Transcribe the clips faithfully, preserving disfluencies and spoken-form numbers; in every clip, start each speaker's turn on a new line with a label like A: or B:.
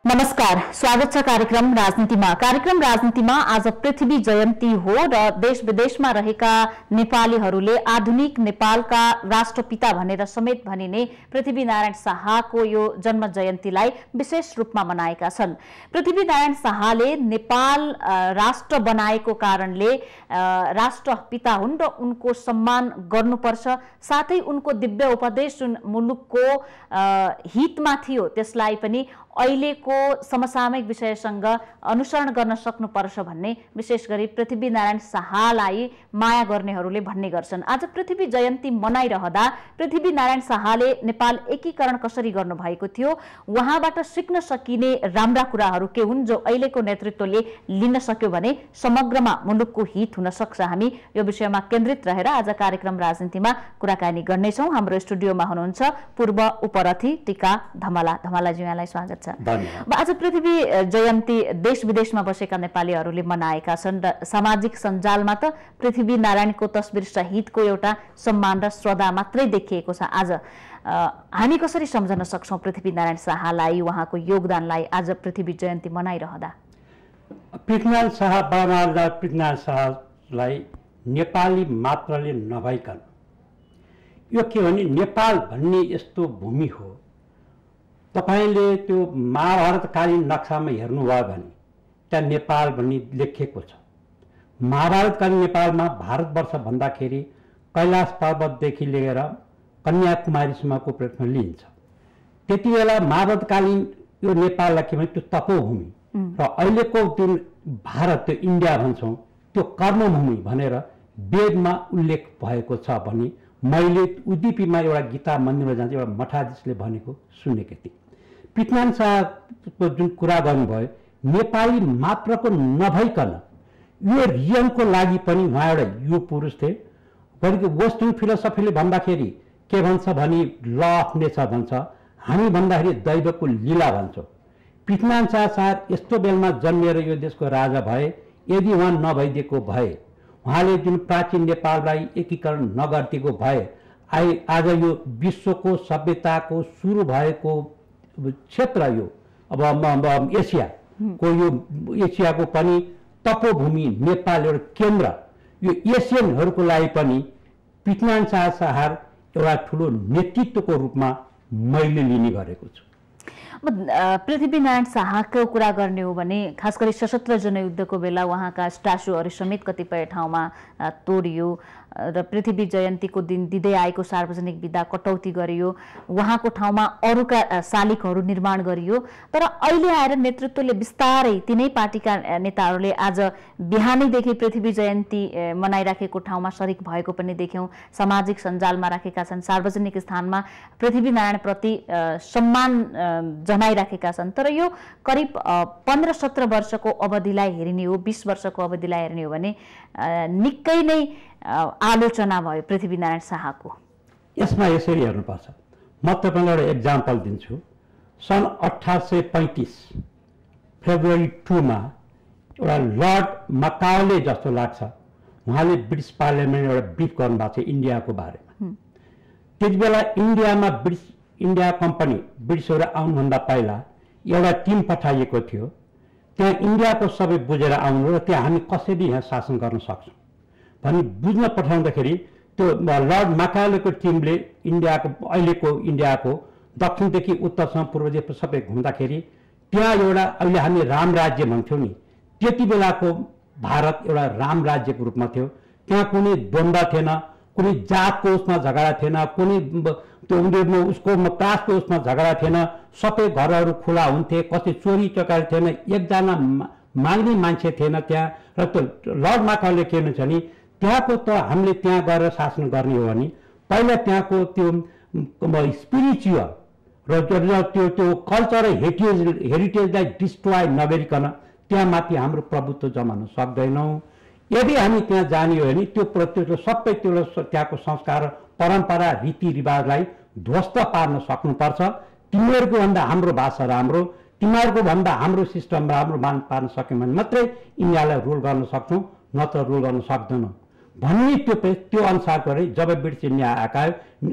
A: नमस्कार, स्वागत छ कार्यक्रम राजनीतिमा। कार्यक्रम राजनीतिमा आज पृथ्वी जयन्ती हो र देश विदेशमा रहेका नेपालीहरूले आधुनिक नेपालका राष्ट्रपिता भनेर समेत भनिने पृथ्वीनारायण शाहको यो जन्म जयन्तीलाई विशेष रूपमा मनाएका छन्। पृथ्वीनारायण शाहले नेपाल राष्ट्र बनाएको कारणले राष्ट्रपिता हुन् र उनको सम्मान गर्नुपर्छ। साथै उनको दिव्य उपदेश जुन मुलुकको हितमा थियो त्यसलाई पनि अहिलेको समसामयिक विषयसँग अनुसरण गर्न सक्नुपर्छ भन्ने विशेष गरी पृथ्वीनारायण शाहलाई माया गर्नेहरूले भन्ने गर्छन्। आज पृथ्वी जयन्ती मनाइरहँदा पृथ्वीनारायण शाहले नेपाल एकीकरण कसरी गर्नुभएको थियो, उहाँबाट सिक्न सकिने राम्रा कुराहरू के हुन् जो अहिलेको नेतृत्वले लिन सक्यो भने समग्रमा मुलुकको हित हुन सक्छ। हामी यो विषयमा केन्द्रित रहेर आज कार्यक्रम राजनीतिमा कुराकानी गर्नेछौँ। हाम्रो स्टुडियोमा हुनुहुन्छ पूर्व उपरथी टीका धमला। धमलाजी, यहाँलाई स्वागत छ। आज पृथ्वी जयन्ती देश विदेशमा बसेका नेपालीहरूले मनाएका छन् र सामाजिक सञ्जालमा त पृथ्वीनारायणको तस्बिर सहितको एउटा सम्मान र श्रद्धा मात्रै देखिएको छ। आज हामी कसरी सम्झन सक्छौँ पृथ्वीनारायण शाहलाई, उहाँको योगदानलाई आज पृथ्वी जयन्ती मनाइरहँदा?
B: पृथ्वीनारायण शाह बाबा पृथ्वीनारायण शाहलाई नेपाली मात्रले नभइकन यो के भने नेपाल भन्ने यस्तो भूमि हो। तपाईले त्यो महाभारतकालीन नक्सामा हेर्नुभयो भने त्यहाँ नेपाल भन्ने लेखिएको छ। महाभारतकालीन नेपालमा भारतवर्ष भन्दाखेरि कैलाश पर्वतदेखि लिएर कन्याकुमारीसम्मको प्रश्न लिइन्छ। त्यति बेला महाभारतकालीन यो नेपाललाई के भने त्यो तपोभूमि र अहिलेको जुन भारत त्यो इन्डिया भन्छौँ त्यो कर्मभूमि भनेर वेदमा उल्लेख भएको छ भने मैले उदिपीमा एउटा गीता मन्दिरमा जान्छ एउटा मठाधीशले भनेको सुनेको थिएँ। पृथ्वीनारायण शाहको जुन कुरा गर्नुभयो नेपाली मात्रको नभइकन यो रिजनको लागि पनि उहाँ एउटा युग पुरुष थिए। भनेको वेस्टर्न फिलोसफीले भन्दाखेरि के भन्छ भने ल अफ नेचर भन्छ, हामी भन्दाखेरि दैवको लीला भन्छौँ। पृथ्वीनारायण शाह साहब यस्तो बेलमा जन्मिएर यो देशको राजा भए। यदि उहाँ नभइदिएको भए, उहाँले जुन प्राचीन नेपाललाई एकीकरण नगरिदिएको भए आई आज यो विश्वको सभ्यताको सुरु भएको क्षेत्र यो अब एसियाको यो एसियाको पनि तपोभूमि नेपाल एउटा केन्द्र, यो एसियनहरूको लागि पनि पृथ्वीनारायण शाह साहब एउटा ठुलो नेतृत्वको रूपमा मैले लिने गरेको छु।
A: पृथ्वीनारायण शाहको कुरा गर्ने हो भने खास गरी सशस्त्र जनयुद्धको बेला उहाँका स्ट्याचुहरू समेत कतिपय ठाउँमा तोडियो र पृथ्वी जयन्तीको दिन दिँदै आएको सार्वजनिक विदा कटौती गरियो। उहाँको ठाउँमा अरूका शालिगहरू निर्माण गरियो। तर अहिले आएर नेतृत्वले बिस्तारै तिनै पार्टीका नेताहरूले आज बिहानैदेखि पृथ्वी जयन्ती मनाइराखेको ठाउँमा सरिक भएको पनि देख्यौँ। सामाजिक सञ्जालमा राखेका छन्, सार्वजनिक स्थानमा पृथ्वीनारायणप्रति सम्मान जनाइराखेका छन्। तर यो करिब पन्ध्र सत्र वर्षको अवधिलाई हेरिने हो, बिस वर्षको अवधिलाई हेर्ने हो भने निकै नै आलोचना भयो पृथ्वीनारायण शाहको।
B: यसमा यसरी हेर्नुपर्छ। म तपाईँलाई एउटा एक्जाम्पल दिन्छु। सन् अठार सय पैँतिस फेब्रुअरी टूमा एउटा लर्ड मकाउले जस्तो लाग्छ उहाँले ब्रिटिस पार्लियामेन्ट एउटा ब्रिफ गर्नुभएको छ इन्डियाको बारेमा। त्यति बेला इन्डियामा ब्रिटिस इन्डिया कम्पनी ब्रिटिसहरू आउनुभन्दा पहिला एउटा टिम पठाइएको थियो। त्यहाँ इन्डियाको सबै बुझेर आउनु र त्यहाँ हामी कसरी यहाँ शासन गर्न सक्छौँ भनी बुझ्न पठाउँदाखेरि त्यो लर्ड मकाउलेको टिमले इन्डियाको अहिलेको इन्डियाको दक्षिणदेखि उत्तरसम्म पूर्वदेखि सबै घुम्दाखेरि त्यहाँ एउटा अहिले हामी राम राज्य भन्थ्यौँ नि, त्यति बेलाको भारत एउटा राम राज्यको रूपमा थियो। त्यहाँ कुनै द्वन्द्व थिएन, कुनै जातको उसमा झगडा थिएन, कुनै त्यो उनीहरू उसको कास्टको उसमा झगडा थिएन। सबै घरहरू खुला हुन्थे, कसै चोरी चकारी थिएन, एकजना माग्ने मान्छे थिएन त्यहाँ। र त्यो लर्ड मकाउले के भन्छ नि त्यहाँको त हामीले त्यहाँ गएर शासन गर्ने हो भने पहिला त्यहाँको त्यो स्पिरिचुअल र त्यो त्यो कल्चर हेरिटेज हेरिटेजलाई डिस्ट्रोय नगरिकन त्यहाँ माथि हाम्रो प्रभुत्व जमाउन सक्दैनौँ। यदि हामी त्यहाँ जाने हो भने त्यो त्यो सबै त्यो त्यहाँको संस्कार परम्परा रीतिरिवाजलाई ध्वस्त पार्न सक्नुपर्छ। तिमीहरूको भन्दा हाम्रो भाषा राम्रो, तिमीहरूको भन्दा हाम्रो सिस्टम राम्रो मान पार्न सक्यौँ भने मात्रै इन्डियालाई रुल गर्न सक्छौँ, नत्र रुल गर्न सक्दैनौँ भन्ने त्यो त्यो अनुसार गरे। जब ब्रिटिस इन्डिया आएका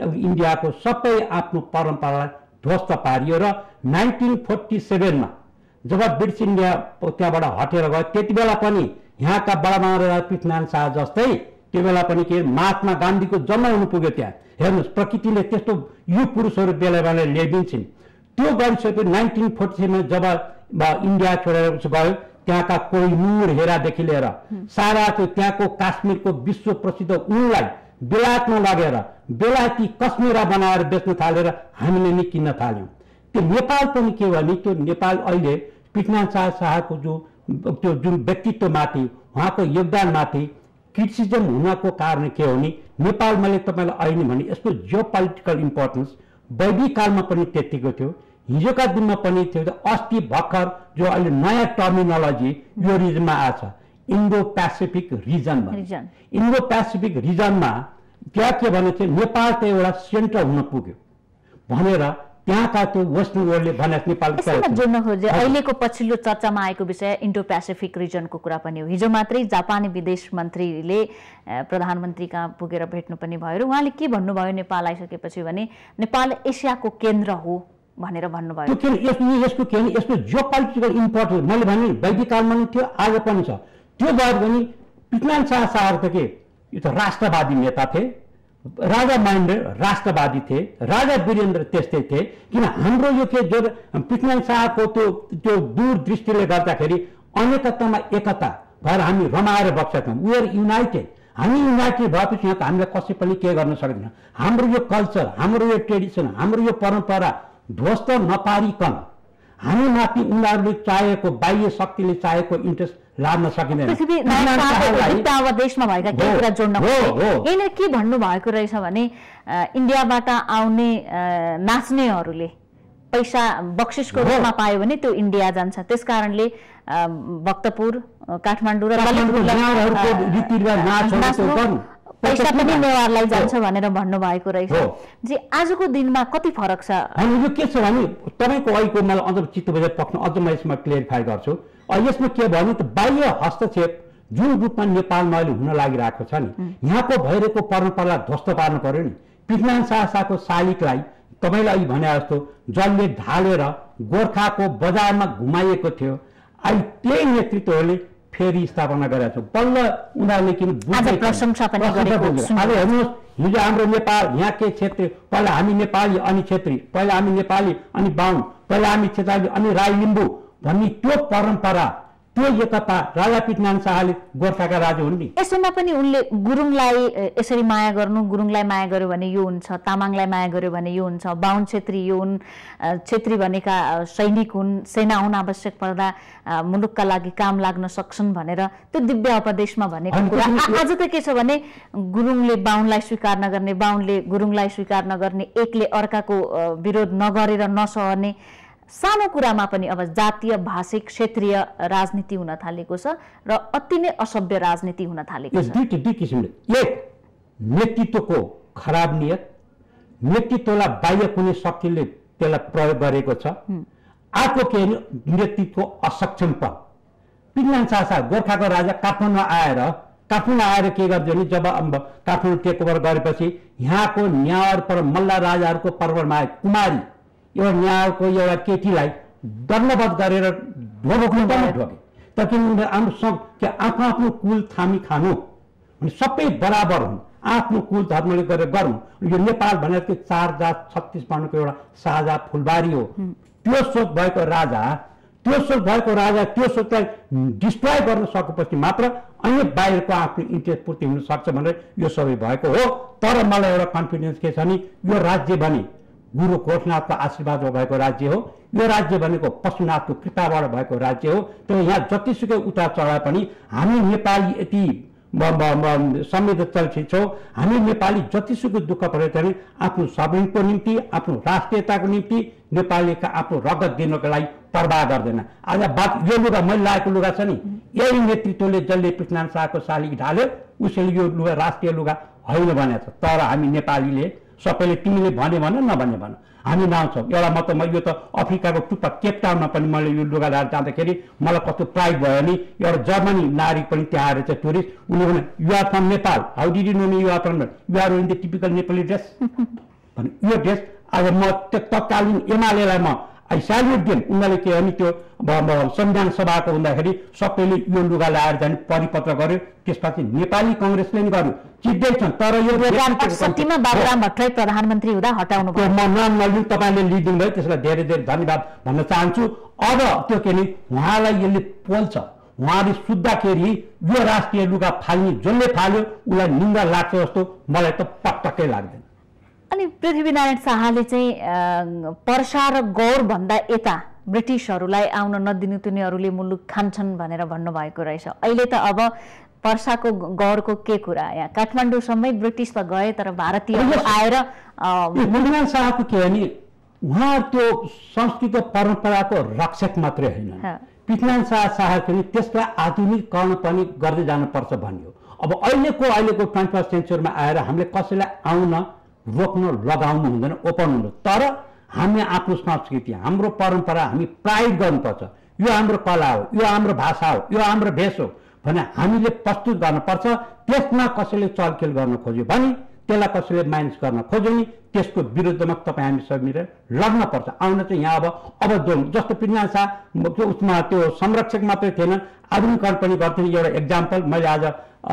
B: इन्डियाको सबै आफ्नो परम्परालाई ध्वस्त पारियो र नाइन्टिन फोर्टी सेभेनमा जब ब्रिटिस इन्डिया त्यहाँबाट हटेर गयो त्यति बेला पनि यहाँका बडामहाराज पृथ्वीनारायण शाह जस्तै त्यो बेला पनि के महात्मा गान्धीको जन्म हुनु पुग्यो त्यहाँ। हेर्नुहोस् प्रकृतिले त्यस्तो युग पुरुषहरू बेला बेला ल्याइदिन्छन्। त्यो गरिसकेपछि नाइन्टिन फोर्टी सेभेनमा जब इन्डिया छोडेर गयो त्यहाँका कोहिनूर हेरादेखि लिएर सारा त्यो त्यहाँको काश्मीरको विश्व प्रसिद्ध ऊनलाई बेलायतमा लगेर बेलायती कश्मीरा बनाएर बेच्न थालेर हामीले नै किन्न थाल्यौँ। त्यो नेपाल पनि के भने त्यो नेपाल अहिले पृथ्वीनारायण शाह शाहको जो त्यो जुन व्यक्तित्वमाथि उहाँको योगदानमाथि क्रिटिसिजम हुनको कारण के हो नि नेपाल मैले तपाईँलाई अहिले भने यसको जियो पोलिटिकल इम्पोर्टेन्स वैदिक कालमा पनि त्यतिको थियो, हिजोका दिनमा पनि थियो। अस्ति भर्खर जो अहिले नयाँ टर्मिनोलोजी यो रिजनमा आछ इन्डो पेसिफिक रिजन भन्छ। इन्डो पेसिफिक रिजनमा त्यहाँ के भने चाहिँ नेपाल त एउटा सेन्टर हुन पुग्यो भनेर त्यहाँका त्यो वेस्टर्न वर्ल्डले भने नेपाल
A: जोड्न खोजे। अहिलेको पछिल्लो चर्चामा आएको विषय इन्डो पेसिफिक रिजनको कुरा पनि हो। हिजो मात्रै जापानी विदेश मन्त्रीले प्रधानमन्त्री कहाँ पुगेर भेट्नु पनि भयो र उहाँले के भन्नुभयो नेपाल आइसकेपछि भने नेपाल एसियाको केन्द्र हो भनेर भन्नुभयो।
B: त्यो यसको के यसको जियो पोलिटिकल इम्पोर्टेन्स मैले भने वैदिक कालमा पनि थियो आज पनि छ। त्यो भएर पनि पृथ्वीनारायण शाह शाह त के यो त राष्ट्रवादी नेता थिए, राजा महेन्द्र राष्ट्रवादी थिए, राजा वीरेन्द्र त्यस्तै थिए। किन हाम्रो यो के जो पृथ्वीनारायण शाहको त्यो त्यो दूरदृष्टिले गर्दाखेरि अनेकतामा एकता भएर हामी रमाएर बसेका छौँ। We are united. हामी युनाइटेड भएपछि यहाँ हामीलाई कसै पनि के गर्न सक्दैन। हाम्रो यो कल्चर, हाम्रो यो ट्रेडिसन, हाम्रो यो परम्परा ध्वस्त नपारिकन हामी माथि उनीहरूले चाहेको बाह्य शक्तिले चाहेको इन्ट्रेस्ट लाग्न सकिँदैन।
A: देशमा भएका केही कुरा जोड्न यहीँनिर के भन्नु भएको रहेछ भने इन्डियाबाट आउने नाच्नेहरूले पैसा बक्सिसको रूपमा पायो भने त्यो इन्डिया जान्छ, त्यस कारणले भक्तपुर काठमाडौँ र पैसा पनि नेवारलाई जान्छ भनेर भन्नुभएको रहेछ। जी आजको दिनमा कति फरक छ?
B: यो के छ भने तपाईँको अहिलेको मलाई अझ चित्त बुझाइ पक्न अझ म यसमा क्लियरिफाई गर्छु। यसमा के भने त बाह्य हस्तक्षेप जुन रूपमा नेपालमा अहिले हुन लागिरहेको छ नि यहाँको भइरहेको परम्परालाई ध्वस्त पार्नु पर्यो नि। पृथ्वीनारायण शाह शाहको शालिगलाई तपाईँले अहिले भने जस्तो जसले ढालेर गोर्खाको बजारमा घुमाइएको थियो अहिले त्यही नेतृत्वहरूले फेरि स्थापना गरेका छौँ। बल्ल उनीहरूले किन
A: प्रशंसा पनि गरेको छ।
B: अब हेर्नुहोस् हिजो हाम्रो नेपाल यहाँ के क्षेत्री पहिला हामी नेपाली अनि क्षेत्री, पहिला हामी नेपाली अनि बाहुन, पहिला हामी क्षेत्री अनि राई लिम्बू भन्ने त्यो परम्परा त्यो एकता राजा पृथ्वीनारायण शाहले गोर्खाका राजा हुन् नि।
A: यसैमा पनि उनले गुरुङलाई यसरी माया गर्नु, गुरुङलाई माया गर्यो भने यो हुन्छ, तामाङलाई माया गर्यो भने यो हुन्छ, बाहुन क्षेत्री यो हुन्, क्षेत्री भनेका सैनिक हुन्, सेना हुन्, आवश्यक पर्दा मुलुकका लागि काम लाग्न सक्छन् भनेर त्यो दिव्य उपदेशमा भनेको कुरा। आज त के छ भने गुरुङले बाहुनलाई स्वीकार नगर्ने, बाहुनले गुरुङलाई स्वीकार नगर्ने, एकले अर्काको विरोध नगरेर नसहने, सानो कुरामा पनि अब जातीय भाषिक क्षेत्रीय राजनीति हुन थालेको छ र अति नै असभ्य राजनीति हुन थालेको छ।
B: दुई दुई किसिमले एक नेतृत्वको खराब नियत, नेतृत्वलाई बाह्य कुनै शक्तिले त्यसलाई प्रयोग गरेको छ। अर्को के नेतृत्वको असक्षमपन। पृथ्वीनारायण शाह गोर्खाको राजा काठमाडौँ आएर काठमाडौँ आएर के गर्दै नि जब काठमाडौँ टेक ओभर गरेपछि यहाँको न्यावर पर मल्ल राजाहरूको पर्वमा आए कुमारी एउटा न्यायको एउटा केटीलाई दण्डवध गरेर ढोक्नु पनि ढोके। तर किन हाम्रो के आफ्नो आफ्नो कुल थामी खानु अनि सबै बराबर हुन्, आफ्नो कुल धर्मले गरेर गरौँ। यो नेपाल भनेको चार जात छत्तिस वर्णको एउटा साझा फुलबारी हो। त्यो सोच भएको राजा त्यो सोच भएको राजा त्यो सोचलाई डिस्ट्रोय गर्न सकेपछि मात्र अन्य बाहिरको आफ्नो इन्ट्रेस्ट पूर्ति हुन सक्छ भनेर यो सबै भएको हो। तर मलाई एउटा कन्फिडेन्स के छ नि यो राज्य भने गुरु गोरखनाथको आशीर्वाद भएको राज्य हो। यो राज्य भनेको पशुनाथको कृपाबाट भएको राज्य हो। तर यहाँ जतिसुकै उतार चढाए पनि हामी नेपाली यति संवेदनशील छौँ। हामी नेपाली जतिसुकै दुःख परे पनि आफ्नो सबै निम्ति आफ्नो राष्ट्रियताको निम्ति नेपालीका आफ्नो रगत दिनको लागि पर्वाह गर्दैन। आज बात यो लुगा मैले लगाएको लुगा छ नि यही नेतृत्वले जसले पृथ्वीनारायण शाहको शालिग ढाल्यो उसले यो लुगा राष्ट्रिय लुगा होइन भनेको छ। तर हामी नेपालीले सबैले तिमीले भने भन नभने भन हामी लाउँछौँ। एउटा म त म यो त अफ्रिकाको टुप्पा केपटाउनमा पनि मैले यो लुगा लगाएर जाँदाखेरि मलाई कस्तो प्राइड भयो नि एउटा जर्मनी नागरिक पनि त्यहाँ आएर चाहिँ टुरिस्ट उनीहरू भने you are from Nepal, how did you know me you are from you are in the typical Nepali dress भने यो ड्रेस आज म तत्कालीन एमालेलाई म आई सेल्युट देम। उनीहरूले के भने त्यो संविधान सभाको हुँदाखेरि सबैले यो लुगा ल्याएर जाने परिपत्र गर्यो, त्यसपछि नेपाली कङ्ग्रेसले नि गर्यो, चित्दैछन्। तर यो
A: दुई हजार अठसट्ठीमा बाबुराम भट्टराई प्रधानमन्त्री हुँदा हटाउनु भयो,
B: म नाम नलिउँ, तपाईँले लिइदिनु भयो, त्यसलाई धेरै धेरै धन्यवाद भन्न चाहन्छु। अब त्यो के नि उहाँलाई यसले पोल्छ, उहाँले सुत्दाखेरि यो राष्ट्रिय लुगा फाल्ने जसले फाल्यो उसलाई निन्दा लाग्छ जस्तो मलाई त पटक्कै लाग्दैन।
A: अनि पृथ्वीनारायण शाहले चाहिँ पर्सा र गौर भन्दा यता ब्रिटिसहरूलाई आउन नदिनु तिनीहरूले मुलुक खान्छन् भनेर भन्नुभएको रहेछ। अहिले त अब पर्साको गौरको के कुरा, यहाँ काठमाडौँसम्मै ब्रिटिस त गए तर भारतीयहरू आएर
B: पृथ्वीनारायण शाहको के भने उहाँ त्यो संस्कृति परम्पराको रक्षक मात्रै होइन, पृथ्वीनारायण शाह शाहको नि त्यसलाई आधुनिकीकरण पनि गर्दै जानुपर्छ भन्यो। अब अहिलेको अहिलेको ट्वेन्टी फर्स्ट सेन्चुरीमा आएर हामीले कसैलाई आउन रोक्न लगाउनु हुँदैन, ओपन हुनु। तर हामी आफ्नो संस्कृति हाम्रो परम्परा हामी प्राइड गर्नुपर्छ, यो हाम्रो कला हो, यो हाम्रो भाषा हो, यो हाम्रो भेष हो भने हामीले प्रस्तुत गर्नुपर्छ। त्यसमा कसैले चलखेल गर्न खोज्यो भने, त्यसलाई कसैले माइनस गर्न खोज्यो नि त्यसको विरुद्धमा तपाईँ हामी सब मिलेर लड्न पर्छ। आउन चाहिँ यहाँ अब अब जो जस्तो पृथ्वीनारायण शाह उसमा त्यो संरक्षक मात्रै थिएन, आधुनिकीकरण पनि गर्थेन। एउटा एक्जाम्पल मैले आज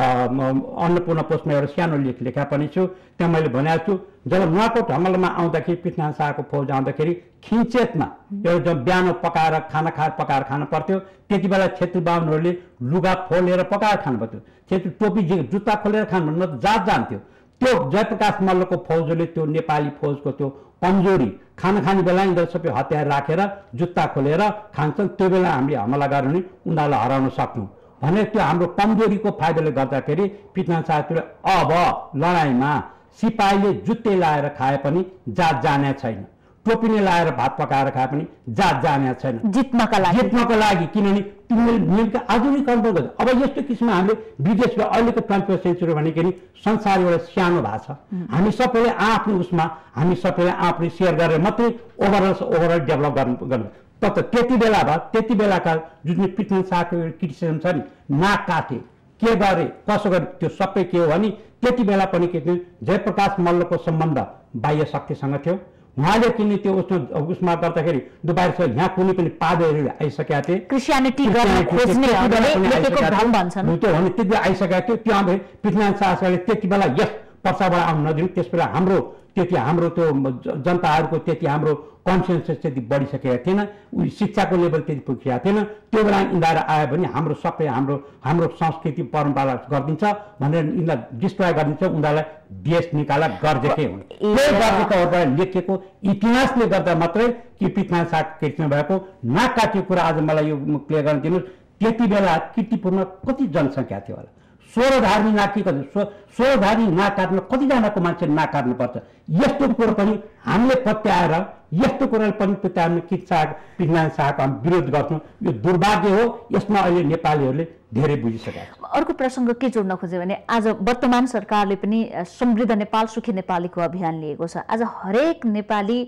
B: अन्नपूर्ण पोस्टमा एउटा सानो लेख लेखा पनि छु, त्यहाँ मैले भनेको छु जब नुवाकोट हमलामा आउँदाखेरि पृथ्वीनारायण शाहको फौज आउँदाखेरि खिन्चेतमा एउटा जब बिहान पकाएर खाना खा पकाएर खानु पर्थ्यो, त्यति बेला छेत्री बाहुनहरूले लुगा फोलेर पकाएर खानु पर्थ्यो, छेत्री टोपी जुत्ता खोलेर खानु न जात जान्थ्यो। त्यो जयप्रकाश मल्लको फौजले त्यो नेपाली फौजको त्यो कमजोरी खाना खाने बेला यिनीहरू सबै हतियार राखेर जुत्ता खोलेर खान्छन्, त्यो बेला हामीले हमला गर्यो भने उनीहरूलाई हराउन सक्नु भने त्यो हाम्रो कमजोरीको फाइदाले गर्दाखेरि पृथ्वीनारायण शाहले अब लडाइँमा सिपाहीले जुत्ते लाएर खाए पनि जात जाने छैन, टोपीले लाएर भात पकाएर खाए पनि जात जाने छैन,
A: जित्नका लागि
B: जित्नको लागि किनभने तिमीले नियमका आधुनिकीकरण गर्छ। अब यस्तो किसिममा हामीले विदेशको अहिलेको ट्वेन्टी फर्स्ट सेन्चुरी भनेको नि संसार एउटा सानो भएको छ, हामी सबैले आफ्नो उसमा हामी सबैले आफूले सेयर गरेर मात्रै ओभरअल ओभरअल डेभलप गर्नु गर्नु तर त्यति बेला भयो त्यति बेलाका जुन पृथ्वीनारायण शाहको क्रिटिसिजम छ नि, नाक काटे के गरे कसो गरे त्यो सबै के हो भने त्यति बेला पनि के थियो जयप्रकाश मल्लको सम्बन्ध बाह्य शक्तिसँग थियो। उहाँले किन त्यो उसमा उसमा गर्दाखेरि दुबारसँग यहाँ कुनै पनि पादेहरू आइसकेका थिए,
A: क्रिस्चियनिटी गर्न खोज्नेहरूले लेखेको भ्रम भन्छन्
B: त्यो भने त्यति आइसकेका थियो। त्यो हाम्रो पृथ्वीनारायण शाहले त्यति बेला यस पर्साबाट आउन नदिनु, त्यस बेला हाम्रो त्यति हाम्रो त्यो जनताहरूको त्यति हाम्रो कन्सियन्स त्यति बढिसकेका थिएन, शिक्षाको लेभल त्यति पुगेका थिएन। त्यो बेला यिनीहरू आयो भने हाम्रो सबै हाम्रो हाम्रो संस्कृति परम्परा गरिदिन्छ भनेर यिनीहरूलाई डिस्ट्रोय गरिदिन्छ, उनीहरूलाई देश निकाला गर्दैकै हुन्। त्यही गर्दैकोबाट लेखिएको इतिहासले गर्दा मात्रै कि पृथ्वीनारायण शाह कृष्ण भएको नाक काटिएको कुरा आज मलाई यो क्लियर गर्न दिनुहोस्। त्यति बेला कीर्तिपुरमा कति जनसङ्ख्या थियो होला, सोह्रधारी नाक कि कति सोह्रधारी नाक काट्न कतिजनाको मान्छे नाक काट्नुपर्छ। यस्तो कुरो पनि हामीले पत्याएर यस्तो कुराले पनि पत्याएर किच्चा पृथ्वीनारायण शाहको हामी विरोध गर्छौँ, यो दुर्भाग्य हो। यसमा अहिले नेपालीहरूले धेरै बुझिसकेका छन्।
A: अर्को प्रसङ्ग के जोड्न खोज्यो भने आज वर्तमान सरकारले पनि समृद्ध नेपाल सुखी नेपालीको अभियान लिएको छ। आज हरेक नेपाली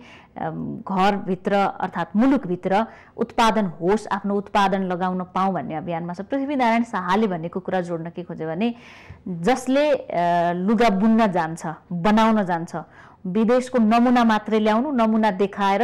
A: घरभित्र अर्थात् मुलुकभित्र उत्पादन होस्, आफ्नो उत्पादन लगाउन पाऊँ भन्ने अभियानमा छ। पृथ्वीनारायण शाहले भनेको कुरा जोड्न के खोज्यो भने जसले लुगा बुन्न जान्छ बनाउन जान्छ विदेशको नमुना मात्रै ल्याउनु, नमुना देखाएर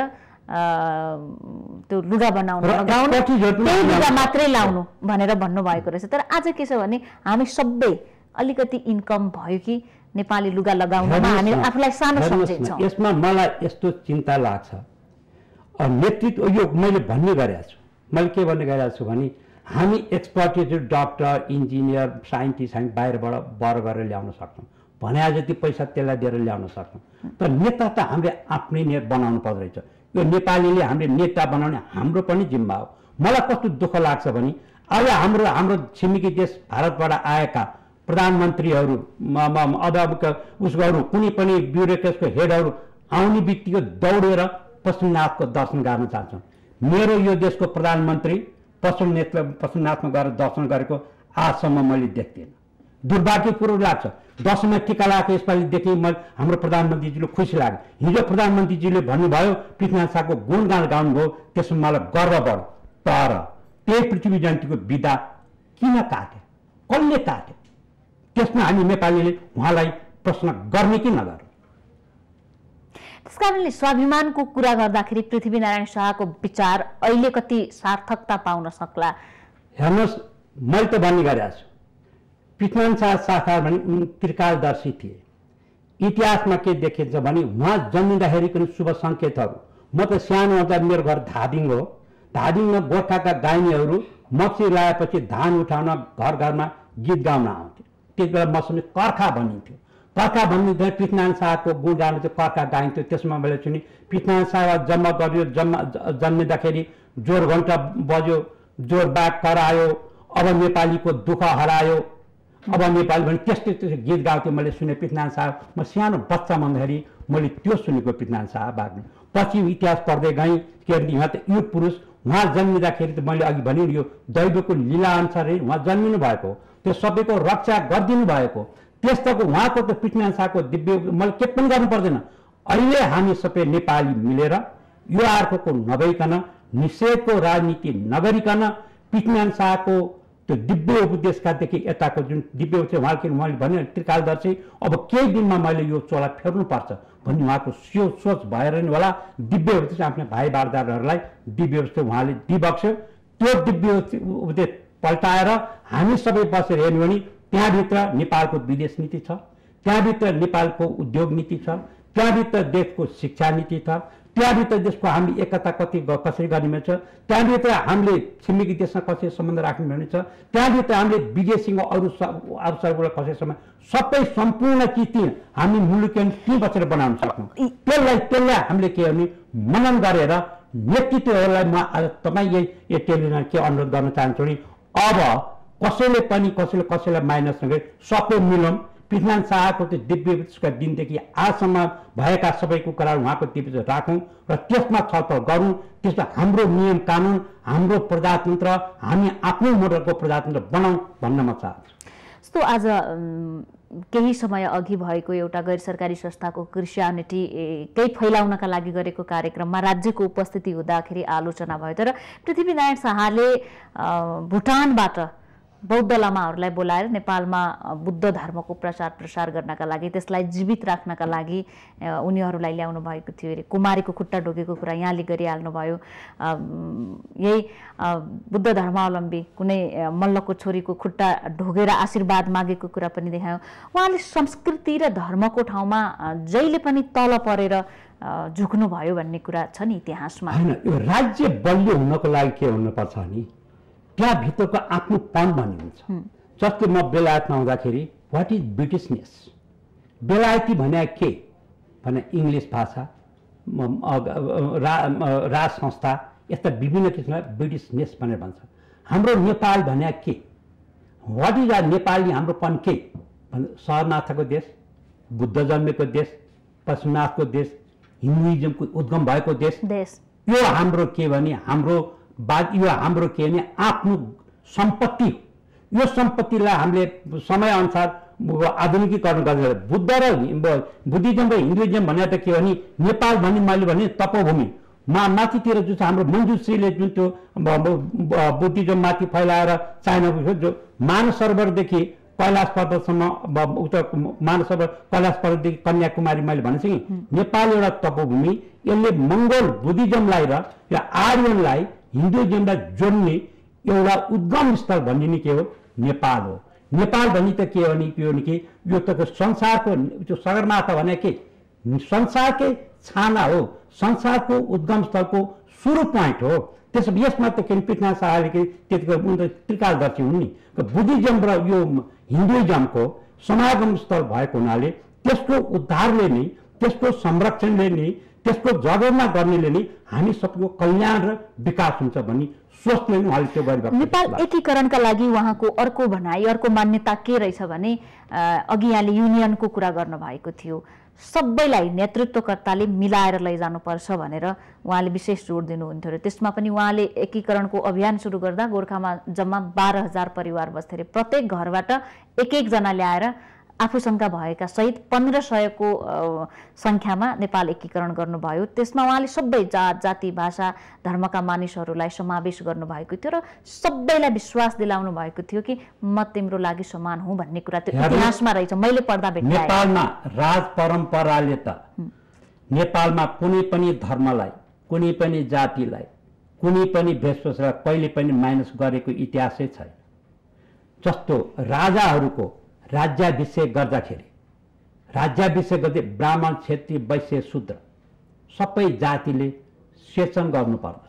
A: त्यो लुगा बनाउनु लगाउनु त्यही लुगा मात्रै लाउनु भनेर भन्नुभएको रहेछ। तर आज के छ भने हामी सबै अलिकति इन्कम भयो कि नेपाली लुगा लगाउनमा हामी आफूलाई सानो सम्झिन्छौँ।
B: यसमा मलाई यस्तो चिन्ता लाग्छ, नेतृत्व यो मैले भन्ने गरेको छु, मैले के भन्ने गरेको छु भने हामी एक्सपर्टेड डक्टर इन्जिनियर साइन्टिस्ट हामी बाहिरबाट बर गरेर ल्याउन सक्छौँ, भने जति पैसा त्यसलाई दिएर ल्याउन सक्छौँ। तर नेता त हामीले आफ्नै ने बनाउनु पर्दो रहेछ। यो नेपालीले हामीले नेता बनाउने हाम्रो पनि जिम्मा हो। मलाई कस्तो दुःख लाग्छ भने अहिले हाम्रो हाम्रो छिमेकी देश भारतबाट आएका प्रधानमन्त्रीहरू अदबका उसहरू कुनै पनि ब्युरोक्रेटको हेडहरू आउने बित्तिकै दौडेर पशुपतिनाथको दर्शन गर्न चाहन्छन्। मेरो यो देशको प्रधानमन्त्री पशुपतिनाथ पशुपतिनाथमा गएर दर्शन गरेको आजसम्म मैले देख्दिनँ। दुर्भाग्यपूर्ण लाग्छ। दसैँमा टिका लगाएको यसपालि देखेँ मैले, हाम्रो प्रधानमन्त्रीजीले खुसी लाग्यो। हिजो प्रधानमन्त्रीजीले भन्नुभयो पृथ्वीनारायण शाहको गुणगान गाउनुभयो, त्यसमा मलाई गर्व बढ्यो। तर त्यही पृथ्वी जयन्तीको बिदा किन काटे, कसले काटे, त्यसमा हामी नेपालीले उहाँलाई प्रश्न गर्ने कि नगर्ने।
A: त्यसकारणले स्वाभिमानको कुरा गर्दाखेरि पृथ्वीनारायण शाहको विचार अहिले कति सार्थकता पाउन सक्ला?
B: हेर्नुहोस्, मैले त भन्ने गरेको छु, पृथ्वीनारायण शाह शाखा भने उनी त्रिकालदर्शी थिए। इतिहासमा के देखिन्छ भने उहाँ जन्मिँदाखेरि पनि शुभ सङ्केतहरू, म त सानो हुँदा मेरो घर धादिङ हो, धादिङमा गोर्खाका गाइनीहरू मक्सी लगाएपछि धान उठाउन घर घरमा गीत गाउन आउँथ्यो। त्यति बेला मसँग कर्खा भनिन्थ्यो। कर्खा भनिन्थ्यो, पृथ्वीनारायण शाहको गुण गाउनु चाहिँ कर्खा गाइन्थ्यो। त्यसमा मैले सुने पृथ्वीनारायण शाह जन्म गरियो, जन्म जन्मिँदाखेरि जोर घन्टा बज्यो, जोर बाग करायो, अब नेपालीको दुःख हरायो, अब नेपाली भने त्यस्तै त्यस्तै गीत गाउँथ्यो। मैले सुने पृथ्वीनारायण शाह, म सानो बच्चा भन्दाखेरि मैले त्यो सुनेको पृथ्वीनारायण शाह बाग्नु। पछि इतिहास पढ्दै गएँ के अरे उहाँ त युग पुरुष, उहाँ जन्मिँदाखेरि त मैले अघि भने यो दैवको लीला अनुसारै उहाँ जन्मिनु भएको, त्यो सबैको रक्षा गरिदिनु भएको, त्यस्तोको उहाँको त पृथ्वीनारायण शाहको दिव्य मैले के पनि गर्नु पर्दैन। अहिले हामी सबै नेपाली मिलेर यो अर्कोको नभइकन निषेधको राजनीति नगरिकन पृथ्वीनारायण शाहको त्यो दिव्य उपदेशकादेखि यताको जुन दिव्य उपदेश उहाँ किन उहाँले भन्यो त्रिकालदर्शी, अब केही दिनमा मैले यो चोला फेर्नुपर्छ भन्ने उहाँको सो सोच भएर नि होला दिव्य उपदेश आफ्नो भाइ बारदारहरूलाई दिव्य उपदेश उहाँले दिइबक्स्यो। त्यो दिव्य उपदेश पल्टाएर हामी सबै बसेर हेर्नु भने त्यहाँभित्र नेपालको विदेश नीति छ, त्यहाँभित्र नेपालको उद्योग नीति छ, त्यहाँभित्र देशको शिक्षा नीति छ, त्यहाँभित्र देशको हामी एकता कति कसरी गर्ने छ, त्यहाँभित्र हामीले छिमेकी देशसँग कसरी सम्बन्ध राख्ने भन्ने छ, त्यहाँभित्र हामीले विदेशीको अरू अवसरबाट कसरी सम्बन्ध, सबै सम्पूर्ण चिज हामी मुलुक के बसेर बनाउन सक्छौँ। त्यसलाई त्यसलाई हामीले के भने मनन गरेर नेतृत्वहरूलाई म आज तपाईँ यही यो टेलिभिजन के अनुरोध गर्न चाहन्छु भने अब कसैले पनि कसैले कसैलाई माइनस नगरी सबै मिलौँ। पृथ्वीनारायण शाहको त्यो दिव्य उपदेशका दिनदेखि आजसम्म भएका सबैको कुरा उहाँको दिव्य राखौँ र त्यसमा छलफल गरौँ। त्यसमा हाम्रो नियम कानुन, हाम्रो प्रजातन्त्र, हामी आफ्नै मोडलको प्रजातन्त्र बनाऊँ भन्न म चाहन्छु।
A: जस्तो आज केही समय अघि भएको एउटा गैर सरकारी संस्थाको क्रिस्चियनिटी केही फैलाउनका लागि गरेको कार्यक्रममा राज्यको उपस्थिति हुँदाखेरि आलोचना भयो। तर पृथ्वीनारायण शाहले भुटानबाट बौद्ध लामाहरूलाई बोलाएर नेपालमा बुद्ध धर्मको प्रचार प्रसार गर्नका लागि, त्यसलाई जीवित राख्नका लागि उनीहरूलाई ल्याउनु भएको थियो अरे। कुमारीको खुट्टा ढोगेको कुरा यहाँले गरिहाल्नुभयो। यही बुद्ध धर्मावलम्बी कुनै मल्लको छोरीको खुट्टा ढोगेर आशीर्वाद मागेको कुरा पनि देखायौँ। उहाँले संस्कृति र धर्मको ठाउँमा जहिले पनि तल परेर झुक्नुभयो भन्ने कुरा छ नि इतिहासमा।
B: होइन, यो राज्य बलियो हुनको लागि के हुनुपर्छ नि त्यहाँभित्रको आफ्नोपन भन्ने हुन्छ। जस्तै म बेलायतमा हुँदाखेरि वाट इज ब्रिटिसनेस, बेलायती भने के भने इङ्ग्लिस भाषा, रा राज संस्था, यस्ता विभिन्न किसिमलाई ब्रिटिसनेस भनेर भन्छ। हाम्रो नेपाल भने के, वाट इज आर नेपाली, हाम्रोपन के भने शरनाथको देश, बुद्ध जन्मेको देश, पशुनाथको देश, हिन्दुइजमको उद्गम भएको देश
A: देश
B: यो हाम्रो के भने हाम्रो बाद यो हाम्रो के भने आफ्नो सम्पत्ति। यो सम्पत्तिलाई हामीले समयअनुसार आधुनिकीकरण गरेर बुद्ध र बुद्धिज्म र हिन्दुइजम भने त के भने नेपाल भने मैले भने तपोभूमि मा माथितिर जो हाम्रो मञ्जुश्रीले जुन त्यो बुद्धिज्म माथि फैलाएर चाइना पुग्यो, जो मानस सरोवरदेखि कैलाश पर्वतसम्म उता मानस सरोवर कैलाश पर्वतदेखि कन्याकुमारी मैले भनेको छु कि नेपाल एउटा तपोभूमि। यसले मङ्गोल बुद्धिज्मलाई र या आर्यनलाई हिन्दुइजमलाई जोड्ने एउटा उद्गम स्थल भन्ने नि के हो, नेपाल हो। नेपाल भन्ने त के हो नि के हो नि कि यो त संसारको त्यो सगरमाथा भने के संसारकै छाना हो, संसारको उद्गम स्थलको सुरु पोइन्ट हो। त्यसो यसमा त के पृथ्वीनारायण शाहले के त्यतिको त्रिकालदर्शी हुन् नि, बुद्धिज्म र यो हिन्दुइजमको समागम स्थल भएको हुनाले त्यसको उद्धारले नै, त्यसको संरक्षणले नै, त्यसको जगेर्ना गर्नेले नै हामी सबैको कल्याण र विकास हुन्छ भन्ने सोचले नै उहाँले त्यो गरिरहेको।
A: नेपाल एकीकरणका लागि उहाँको अर्को भनाइ, अर्को मान्यता के रहेछ भने अघि यहाँले युनियनको कुरा गर्नुभएको थियो, सबैलाई नेतृत्वकर्ताले मिलाएर लैजानुपर्छ भनेर उहाँले विशेष जोड दिनुहुन्थ्यो र त्यसमा पनि उहाँले एकीकरणको अभियान सुरु गर्दा गोर्खामा जम्मा बाह्र हजार परिवार बस्थे अरे। प्रत्येक घरबाट एक एकजना ल्याएर आफूसँग भएका सहित पन्ध्र सयको सङ्ख्यामा नेपाल एकीकरण गर्नुभयो। त्यसमा उहाँले सबै जात जाति भाषा धर्मका मानिसहरूलाई समावेश गर्नुभएको थियो र सबैलाई विश्वास दिलाउनु भएको थियो कि म तिम्रो लागि समान हुँ भन्ने कुरा त्यो इतिहासमा रहेछ। मैले पढ्दा भेटेँ
B: नेपालमा राज परम्पराले त नेपालमा कुनै पनि धर्मलाई, कुनै पनि जातिलाई, कुनै पनि भेषभूषालाई कहिले पनि माइनस गरेको इतिहासै छैन। जस्तो राजाहरूको राज्याभिषेक गर्दाखेरि राज्याभिषेक गर्दै ब्राह्मण, क्षेत्री, वैश्य, शूद्र सबै जातिले सेचन गर्नुपर्दछ।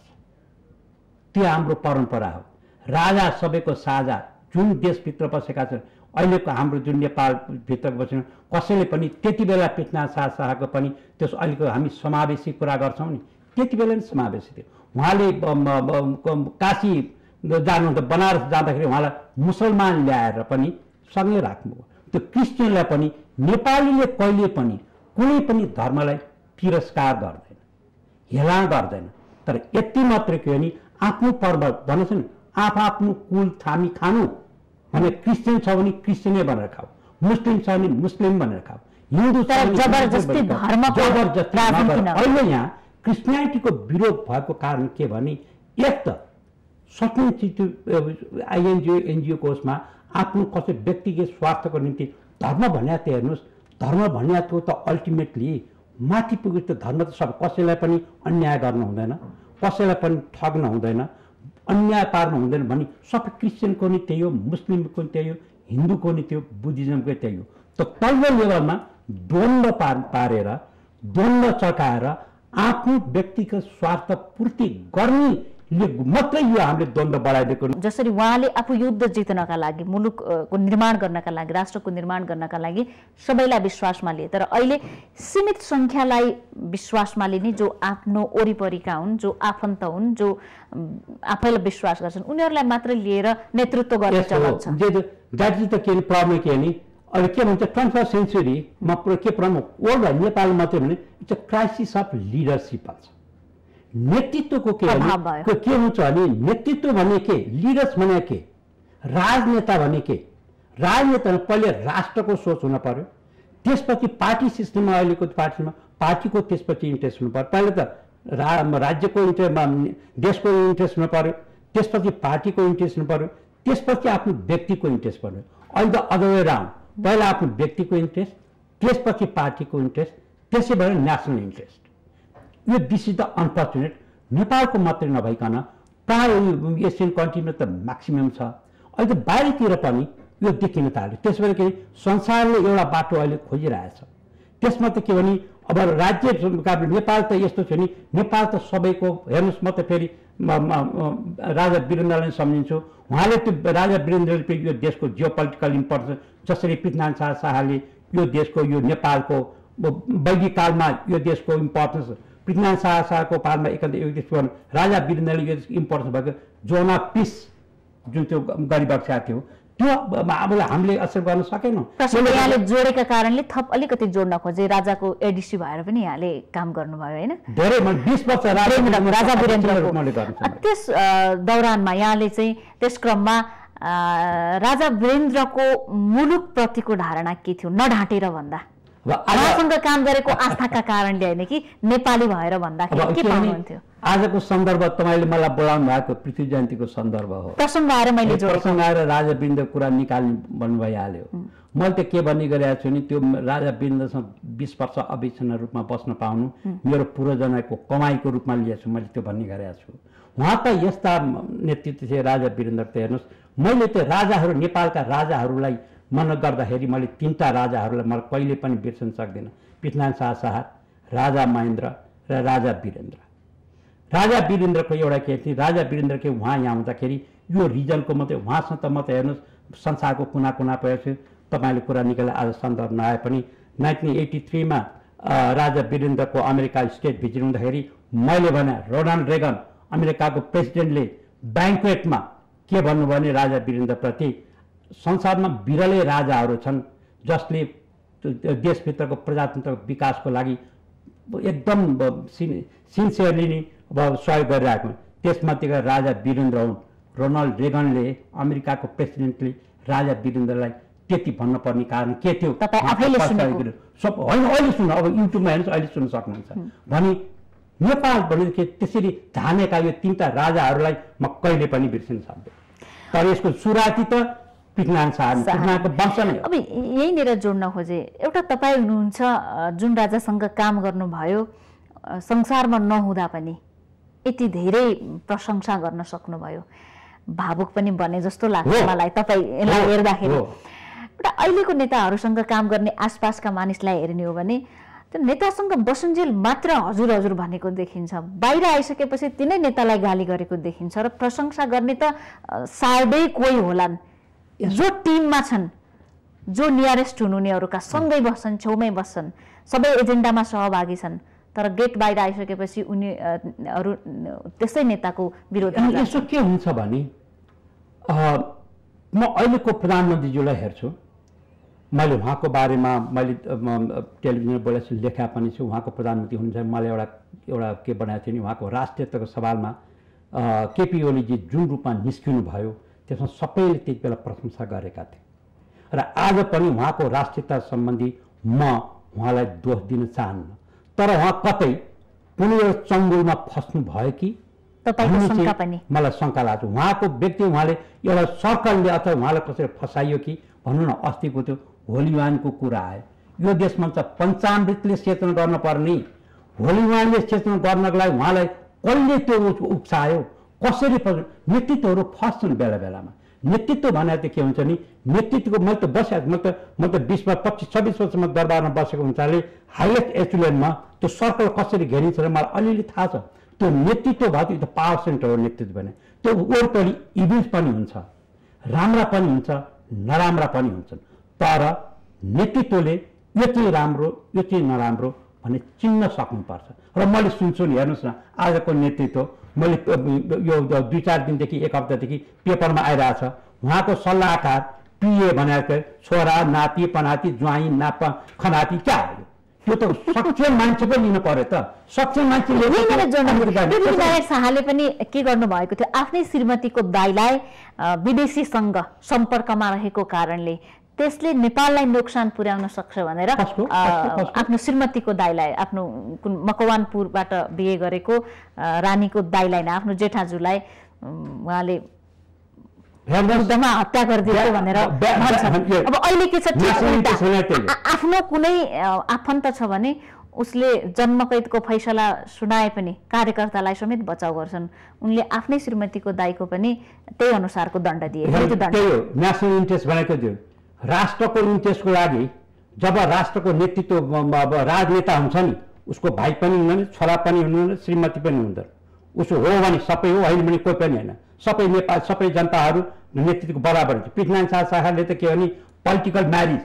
B: त्यो हाम्रो परम्परा हो। राजा सबैको साझा, जुन देशभित्र बसेका छन् अहिलेको हाम्रो जुन नेपालभित्र बसेका कसैले पनि त्यति बेला पृथ्वीनारायण शाह शाहको पनि त्यस अहिलेको हामी समावेशी कुरा गर्छौँ नि, त्यति बेला नि समावेशी थियो। उहाँले काशी जानुहुन्छ, बनारस जाँदाखेरि उहाँलाई मुसलमान ल्याएर पनि सँगै राख्नुभयो। त्यो क्रिस्चियनलाई पनि नेपालीले कहिले पनि कुनै पनि धर्मलाई तिरस्कार गर्दैन, हेला गर्दैन। तर यति मात्र के हो नि, आफ्नो पर्व भन्छ नि, आफ आफ्नो कुल थामी खानु भने क्रिस्चियन छ भने क्रिस्चियनै भनेर खाऊ, मुस्लिम छ भने मुस्लिम भनेर खाऊ, हिन्दू छ भने
A: जबरजस्ती धर्म
B: जबरजस्ती नगर। अहिले यहाँ क्रिस्चियनिटीको विरोध भएको कारण के भने, एक त सबै चिज आइएनजिओ एनजिओको उसमा आफ्नो कसै व्यक्तिगत स्वार्थको निम्ति धर्म भन्या त हेर्नुहोस्, धर्म भन्या त अल्टिमेटली माथि पुगेको त धर्म त सब कसैलाई पनि अन्याय गर्न हुँदैन, कसैलाई पनि ठग्न हुँदैन, अन्याय पार्नु हुँदैन भने सबै क्रिस्चियनको नि त्यही हो, मुस्लिमको नि त्यही हो, हिन्दूको नि त्यो, बुद्धिज्मको त्यही हो। त तल्लो लेभलमा द्वन्द्व पार पारेर द्वन्द्व चटाएर आफ्नो व्यक्तिगत स्वार्थ पूर्ति गर्नेले मात्रै यो हामीले द्वन्द्व बढाइदिएको।
A: जसरी उहाँले आफू युद्ध जित्नका लागि, मुलुकको निर्माण गर्नका लागि, राष्ट्रको निर्माण गर्नका लागि सबैलाई विश्वासमा लिए, तर अहिले सीमित सङ्ख्यालाई विश्वासमा लिने जो आफ्नो वरिपरिका हुन्, जो आफन्त हुन्, जो आफैलाई विश्वास गर्छन्, उनीहरूलाई मात्र लिएर नेतृत्व गर्ने चलन छ।
B: द्याट इज द के प्रब्लम के नि, अहिले के भन्छ ट्वेन्टी फर्स्ट सेन्चुरीमा के प्रब्लम वर्ल्ड नेपाल मात्रै भने it's a crisis of leadership भन्छ। नेतृत्वको के के हुन्छ भने, नेतृत्व भने के, लिडर्स भने के, राजनेता भने के, राजनेता पहिले राष्ट्रको सोच हुन पर्यो, त्यसपछि पार्टी सिस्टममा, अहिलेको पार्टीमा पार्टीको त्यसपछि इन्ट्रेस्ट हुनु पर्यो। पहिले त रा राज्यको इन्ट्रेस्टमा देशको इन्ट्रेस्ट हुनु पर्यो, त्यसपछि पार्टीको इन्ट्रेस्ट हुनु पर्यो, त्यसपछि आफ्नो व्यक्तिको इन्ट्रेस्ट पर्यो। अहिले त अदर वे राउन्ड, पहिला आफ्नो व्यक्तिको इन्ट्रेस्ट, त्यसपछि पार्टीको इन्ट्रेस्ट, त्यसै भएर नेसनल इन्ट्रेस्ट। यो दिस इज द अनफर्चुनेट। नेपालको मात्रै नभइकन प्राय एसियन कन्ट्रीमा त म्याक्सिमम छ। अहिले त बाहिरतिर पनि यो देखिन थाल्यो। त्यसो भएर के संसारले एउटा बाटो अहिले खोजिरहेछ। त्यसमा त के भने अब राज्य नेपाल त यस्तो छ नि, नेपाल त सबैको हेर्नुहोस्, म त फेरि राजा वीरेन्द्रलाई सम्झिन्छु। उहाँले त्यो राजा वीरेन्द्रले यो देशको जियो पोलिटिकल इम्पोर्टेन्स, जसरी पृथ्वीनारायण शाह शाहले यो देशको, यो नेपालको वैदिक कालमा यो देशको इम्पोर्टेन्स, पृथ्वीनारायण शाह शाहको पालमा एक राजा वीरेन्द्रले यो इम्पोर्टेन्स भएको जोन अफ पिस जुन त्यो गरिरहेको थियो, त्यो अब हामीले असर गर्न सकेनौँ।
A: यहाँले जोडेका कारणले थप अलिकति जोड्न खोजे, राजाको एडिसी भएर पनि यहाँले काम गर्नुभयो होइन,
B: धेरै बिस वर्ष
A: राजा वीरेन्द्रको। त्यस दौरानमा यहाँले चाहिँ त्यस क्रममा राजा वीरेन्द्रको मुलुकप्रतिको धारणा के थियो, नढाँटेर भन्दा उहाँसँग काम गरेको आस्थाका कारणले होइन कि नेपाली भएर भन्दाखेरि के पाउनुहुन्थ्यो?
B: आजको सन्दर्भ तपाईँले मलाई बोलाउनु भएको पृथ्वी जयन्तीको सन्दर्भ हो,
A: प्रसङ्ग आएर मैले
B: प्रसङ्ग आएर राजा वीरेन्द्र कुरा निकाल्नु भन्नु भइहाल्यो। मैले त के भन्ने गरेको छु नि, त्यो राजा वीरेन्द्रसँग बिस वर्ष अभिषण रूपमा बस्न पाउनु मेरो पूर्वजनको कमाइको रूपमा लिएको छु, मैले त्यो भन्ने गरेको छु। उहाँ त यस्ता नेतृत्व थिए राजा वीरेन्द्र। त हेर्नुहोस्, मैले त राजाहरू, नेपालका राजाहरूलाई मन गर्दाखेरि मैले तिनवटा राजाहरूलाई मैले कहिले पनि बिर्सन सक्दिनँ, पृथ्वीनारायण शाह शाह, राजा महेन्द्र र राजा वीरेन्द्र। राजा वीरेन्द्रको एउटा के थियो, राजा वीरेन्द्र के उहाँ यहाँ हुँदाखेरि यो रिजनको मात्रै उहाँसँग त म त हेर्नुहोस् संसारको कुना कुना परेको छु। तपाईँले कुरा निकाले आज सन्दर्भ नआए पनि नाइन्टिन एट्टी थ्रीमा राजा वीरेन्द्रको अमेरिका स्टेट भिजिट हुँदाखेरि मैले भने रोनाल्ड रेगन अमेरिकाको प्रेसिडेन्टले ब्याङ्क्वेटमा के भन्नुभयो भने राजा वीरेन्द्रप्रति, संसारमा बिरलै राजाहरू छन् जसले देशभित्रको प्रजातन्त्रको विकासको लागि एकदम सिन्सियरली नै सहयोग गरिरहेको, त्यसमध्येका राजा वीरेन्द्र हुन्। रोनाल्ड रेगनले अमेरिकाको प्रेसिडेन्टले राजा वीरेन्द्रलाई त्यति भन्नुपर्ने कारण के थियो? सब होइन, अहिले सुन्नु, अब युट्युबमा हेर्नुहोस्, अहिले सुन्न सक्नुहुन्छ भने नेपाल भनेदेखि त्यसरी धानेका यो तिनवटा राजाहरूलाई म कहिले पनि बिर्सिन सक्दैन। तर यसको सुरुवाती त पृथ्वीनारायण शाह पृथ्वीनारायणको वंश नै हो।
A: अब यहीँनिर जोड्न खोजे एउटा तपाईँ हुनुहुन्छ जुन राजासँग काम गर्नुभयो, संसारमा नहुँदा पनि यति धेरै प्रशंसा गर्न सक्नुभयो, भावुक पनि बने जस्तो लाग्छ मलाई तपाईँलाई हेर्दाखेरि। एउटा अहिलेको नेताहरूसँग काम गर्ने आसपासका मानिसलाई हेर्ने हो भने त्यो नेतासँग बसुन्जेल मात्र हजुर हजुर भनेको देखिन्छ, बाहिर आइसकेपछि तिनै नेतालाई गाली गरेको देखिन्छ र प्रशंसा गर्ने त सायदै कोही होलान् जो टिममा छन्, जो नियरेस्ट हुनुहुनेहरूका सँगै बस्छन्, छेउमै बस्छन्, सबै एजेन्डामा सहभागी छन्, तर गेट बाहिर आइसकेपछि उनीहरू त्यसै नेताको विरोध।
B: यसो के हुन्छ भने म अहिलेको प्रधानमन्त्रीज्यूलाई हेर्छु, मैले उहाँको बारेमा मैले टेलिभिजनमा बोलेको छु, लेखा पनि छु। उहाँको प्रधानमन्त्री हुनुहुन्छ, मैले एउटा एउटा के बनाएको थिएँ नि, उहाँको राष्ट्रियताको सवालमा केपी ओलीजी जुन रूपमा निस्किनु भयो त्यसमा सबैले त्यति बेला प्रशंसा गरेका थिए र आज पनि उहाँको राष्ट्रियता सम्बन्धी म उहाँलाई दोष दिन चाहन्न, तर उहाँ कतै कुनै एउटा चङ्गुलमा फस्नु भयो कि मलाई शङ्का लाग्छ। उहाँको व्यक्ति उहाँले एउटा सर्कलले अथवा उहाँलाई कसरी फसाइयो कि भनौँ न, अस्तिको त्यो होलीवानको कुरा आयो। यो देशमा त पञ्चामृतले सेचन गर्नुपर्ने, होलीवानले सेचन गर्नको लागि उहाँलाई कसले त्यो उक्सायो, कसरी नेतृत्वहरू फस्छन् बेला बेलामा। नेतृत्व भनेर त के हुन्छ नि, नेतृत्वको मैले त बसेको म त म त बिसमा पच्चिस छब्बिस वर्षमा दरबारमा बसेको हुनाले हाइएस्ट एचुलेनमा त्यो सर्कल कसरी घेरिन्छ र मलाई अलिअलि थाहा छ। त्यो नेतृत्व भयो, त्यो पावर सेन्टर हो नेतृत्व भने। त्यो वरिपरि इभिल्स पनि हुन्छ, राम्रा पनि हुन्छ, नराम्रा पनि हुन्छन्, तर नेतृत्वले यो चाहिँ राम्रो यो चाहिँ नराम्रो भन्ने चिन्न सक्नुपर्छ। र मैले सुन्छु नि, हेर्नुहोस् न, आजको नेतृत्व मैले यो दुई चार दिनदेखि एक हप्तादेखि पेपरमा आइरहेछ, उहाँको सल्लाहकार पिए भनेर छोरा नाति पनाति ज्वाइँ नाप खनाति क्या हो यो त सक्षम मान्छे पो लिनु पर्यो त। सक्षम मान्छेले
A: पृथ्वीनारायण शाहले पनि के गर्नुभएको थियो, आफ्नै श्रीमतीको दाइलाई विदेशीसँग सम्पर्कमा रहेको कारणले त्यसले नेपाललाई नोक्सान पुर्याउन सक्छ भनेर आफ्नो श्रीमतीको दाइलाई, आफ्नो मकवानपुरबाट बिहे गरेको रानीको दाइलाई न आफ्नो जेठाजुलाई उहाँले हत्या गरिदिएको भनेर भन्छ। अब अहिले के छ, आफ्नो कुनै आफन्त छ भने उसले जन्मकैदको फैसला सुनाए पनि कार्यकर्तालाई समेत बचाउ गर्छन्। उनले आफ्नै श्रीमतीको दाइको पनि त्यही अनुसारको दण्ड दिए।
B: नेसनल इन्ट्रेस्ट भनेको थियो, राष्ट्रको इन्ट्रेस्टको लागि जब राष्ट्रको नेतृत्व राजनेता हुन्छ नि, उसको भाइ पनि हुँदैन, छोरा पनि हुनुहुन्न, श्रीमती पनि हुँदैन, उसो हो भने सबै हो, होइन भने कोही पनि होइन, सबै नेपाल सबै जनताहरू नेतृत्वको बराबर हुन्छ। पृथ्वीनारायण शाह शाहले त के हो नि, पोलिटिकल म्यारिज,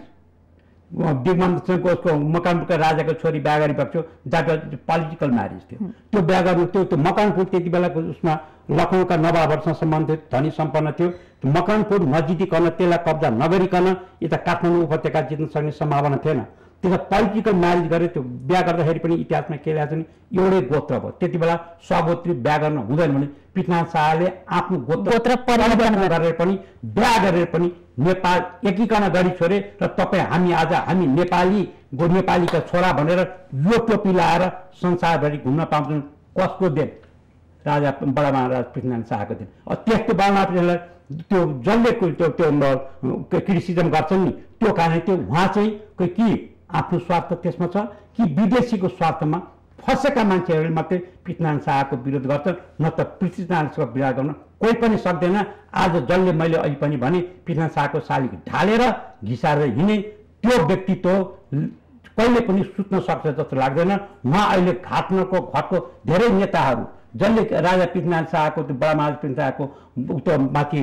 B: दिगमन्त्रको उसको मकानपुरका राजाको छोरी बिहा गरेको थियो, द्याट वाज पोलिटिकल म्यारिज थियो। त्यो बिहा गर्नु त्यो त्यो मकानपुर त्यति बेलाको उसमा लखनऊका नवाबहरूसँग सम्बन्ध थियो, धनी सम्पन्न थियो। मकानपुर नजिदिकन त्यसलाई कब्जा नगरिकन यता काठमाडौँ उपत्यका जित्न सक्ने सम्भावना थिएन। त्यसलाई पोलिटिकल म्यारिज गरे। त्यो बिहा गर्दाखेरि पनि इतिहासमा के ल्याएको छ नि, एउटै गोत्र भयो। त्यति बेला स्वगोत्री बिहा गर्न हुँदैन भने पृथ्वीनारायण शाहले आफ्नो गोत्र परिवर्तन गरेर पनि बिहा गरेर पनि नेपाल एकीकरण गरी छोडे र तपाईँ हामी आज हामी नेपाली गो नेपालीका छोरा भनेर यो टोपी लाएर संसारभरि घुम्न पाउँछौँ। कसको देन? राजा बडा महाराज पृथ्वीनारायण शाहको दिन। त्यस्तो बडा महाराजलाई त्यो जसले त्यो त्यो क्रिटिसिजम गर्छन् नि, त्यो कारण त्यो उहाँ चाहिँ कि आफ्नो स्वार्थ त्यसमा छ कि विदेशीको स्वार्थमा फसेका मान्छेहरूले मात्रै पृथ्वीनारायण शाहको विरोध गर्छन्, न त पृथ्वीनारायण शाहको विरोध गर्न कोही पनि सक्दैन। आज जसले मैले अहिले पनि भने पृथ्वीनारायण शाहको शाली ढालेर घिसारेर हिँडे त्यो व्यक्तित्व कहिले पनि सुत्न सक्छ जस्तो लाग्दैन। उहाँ अहिले घाट्नको घटको धेरै नेताहरू जसले राजा पृथ्वीनारायण शाहको त्यो बडा महाराज पृथ्वीनारायण शाहको उक्त माथि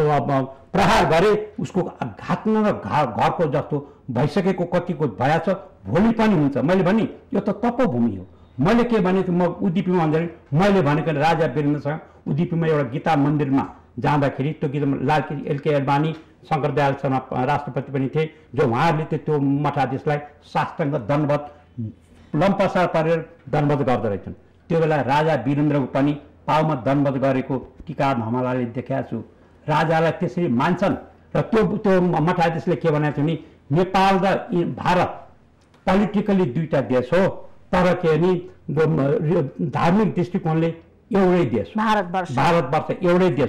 B: प्रहार गरे उसको घाट्न र घरको जस्तो भइसकेको कतिको भया छ, भोलि पनि हुन्छ। मैले भने यो त तपोभूमि हो। मैले के भनेको म उद्दिपीमा भन्दाखेरि मैले भनेको राजा वीरेन्द्रसँग उद्दिपीमा एउटा गीता मन्दिरमा जाँदाखेरि त्यो गीता लाल एलके एडवाणी शङ्करदयाल शर्मा राष्ट्रपति पनि थिए, जो उहाँहरूले चाहिँ त्यो मठाधीशलाई साष्टाङ्ग दण्डवत लम्पसार पारेर दण्डवत गर्दो रहेछन्। त्यो बेला राजा वीरेन्द्रको पनि पाउमा दण्डवत गरेको टिका हमलाले देखाएको छु। राजालाई त्यसरी मान्छन् र त्यो त्यो मठाधीशले के भनेको थियो नि, नेपाल र भारत पोलिटिकली दुईटा देश हो, तर के नि धार्मिक दृष्टिकोणले एउटै देश हो। भारतवर्ष भारतवर्ष एउटै देश हो,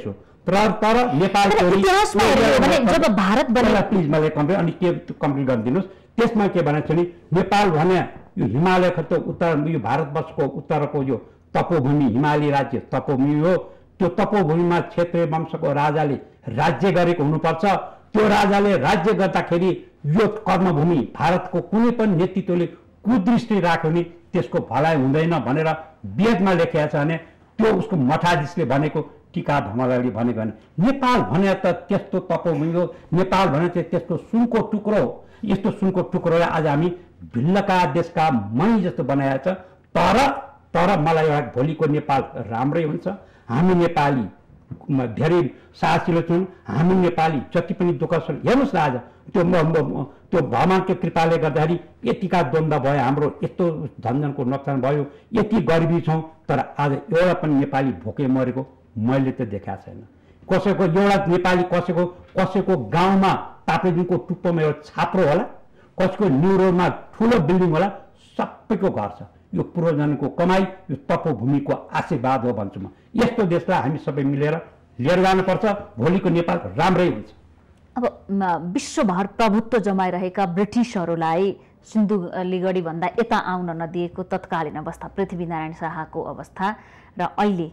B: तर तर नेपाल
A: इतिहासमा हेर्यो भने जब भारत बन्यो
B: प्लिज मलाई कम्प्लिट अनि के कम्प्लिट गरिदिनुहोस्। त्यसमा के भनेको छ नि नेपाल भने यो हिमालय खत उत्तर यो भारतवर्षको उत्तरको यो तपोभूमि हिमाली राज्य तपोभूमि हो। त्यो तपोभूमिमा क्षेत्रीय वंशको राजाले राज्य गरेको हुनुपर्छ। त्यो राजाले राज्य गर्दाखेरि यो कर्मभूमि भारतको कुनै पनि नेतृत्वले कुदृष्टि राख्यो भने त्यसको भलाइ हुँदैन भनेर वेदमा लेखिएको छ भने त्यो उसको मठाधीशले भनेको टीका धमलाले भनेको भने नेपाल भने त त्यस्तो तपोभूमि हो। नेपाल भने चाहिँ त्यस्तो सुनको टुक्रो हो। यस्तो सुनको टुक्रोलाई आज हामी भिल्लका देशका मणि जस्तो बनाएको छ। तर तर मलाई एउटा भोलिको नेपाल राम्रै हुन्छ। हामी नेपाली धेरै साहसिलो छौँ। हामी नेपाली जति पनि दुःख छ हेर्नुहोस् न आज त्यो त्यो भगवानको कृपाले गर्दाखेरि यतिका द्वन्द्व भयो हाम्रो यस्तो धनजनको नोक्सान भयो यति गरिबी छौँ। तर आज एउटा पनि नेपाली भोके मरेको मैले त देखाएको छैन। कसैको एउटा नेपाली कसैको कसैको गाउँमा ताप्लेजुङको टुप्पोमा एउटा छाप्रो होला कसैको न्यु रोडमा ठुलो बिल्डिङ होला सबैको घर छ। यो पूर्वजनको कमाई यो तपोभूमिको आशीर्वाद हो भन्छु म। यस्तो देशलाई हामी सबै मिलेर लिएर जानुपर्छ। भोलिको नेपाल राम्रै हुन्छ।
A: अब विश्वभर प्रभुत्व जमाइरहेका ब्रिटिसहरूलाई सिन्धुलीगढी भन्दा यता आउन नदिएको तत्कालीन अवस्था पृथ्वीनारायण शाहको अवस्था र अहिले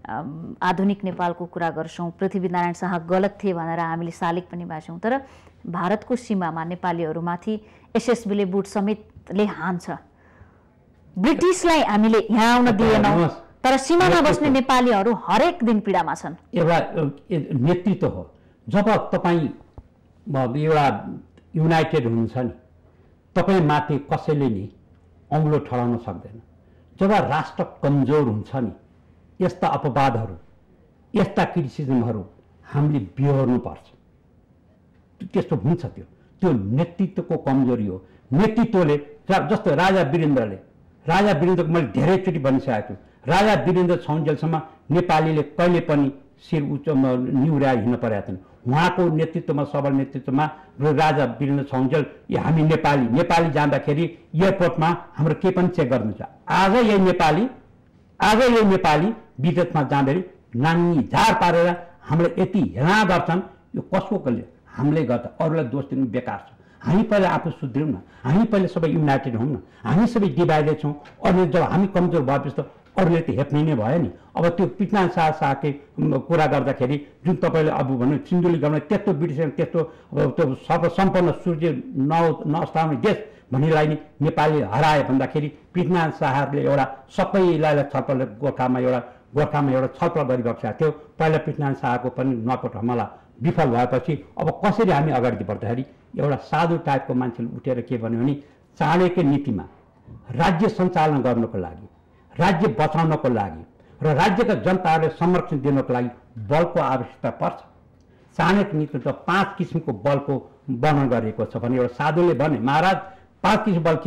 A: आधुनिक नेपालको कुरा गर्छौँ। पृथ्वीनारायण शाह गलत थिए भनेर हामीले सालिक पनि बाँच्छौँ। तर भारतको सीमामा नेपालीहरूमाथि एसएसबीले बुट समेतले हान्छ। ब्रिटिसलाई हामीले यहाँ आउन दिएनौँ तर सीमामा बस्ने नेपालीहरू हरेक दिन पीडामा छन्।
B: एउटा नेतृत्व हो। जब तपाईँ एउटा युनाइटेड हुनुहुन्छ नि तपाईँ माथि कसैले नि औँलो ठडाउन सक्दैन। जब राष्ट्र कमजोर हुन्छ नि यस्ता अपवादहरू यस्ता क्रिटिसिजमहरू हामीले बिहोर्नुपर्छ। त्यस्तो हुन्छ। त्यो त्यो नेतृत्वको कमजोरी हो। नेतृत्वले जस्तो राजा वीरेन्द्रले राजा वीरेन्द्रको मैले धेरैचोटि भनिसकेको छु। राजा वीरेन्द्र छौन्जेलसम्म नेपालीले कहिले पनि शिर उच्च निहुर्याएर हिँड्न परेका थिएन। उहाँको नेतृत्वमा सबल नेतृत्वमा राजा वीरेन्द्र छौन्जेल हामी नेपाली नेपाली जाँदाखेरि एयरपोर्टमा हाम्रो के पनि चेक गर्नुहुन्छ। आज यही नेपाली आज यही नेपाली विदेशमा जाँदाखेरि नानी झार पारेर हामीलाई यति हेला गर्छन्। यो कसको कसले हामीले गर्दा अरूलाई दोष दिनु बेकार छ। हामी पहिला आफू सुध्रियौँ न। हामी पहिला सबै युनाइटेड हौँ न। हामी सबै डिभाइडेड छौँ। अरूले जब हामी कमजोर भएपछि त अरूले त हेप्ने नै भयो नि। अब त्यो पृथ्वीनारायण शाह शाहकै कुरा गर्दाखेरि जुन तपाईँले अब भन्नु सिन्धुलीगढमा त्यस्तो ब्रिटिस त्यस्तो त्यो सर्वसम्पन्न सूर्य न नअस्ताउने देश भन्नेलाई नि नेपाली हराए भन्दाखेरि पृथ्वीनारायण शाहले एउटा सबैलाई छलफल गोर्खामा एउटा गोर्खामा एउटा छलफल गरिरहेको थियो। पहिला पृथ्वीनारायण शाहको पनि नकोट हमला विफल भएपछि अब कसरी हामी अगाडि बढ्दाखेरि एउटा साधु टाइपको मान्छेले उठेर के भन्यो भने चाणक्य नीतिमा राज्य सञ्चालन गर्नको लागि राज्य बचाउनको लागि र राज्यका जनताहरूले संरक्षण दिनको लागि बलको आवश्यकता पर्छ। चाणक्य नीति त पाँच किसिमको बलको वर्णन गरिएको छ भने एउटा साधुले भने महाराज पाँच किसिम बल के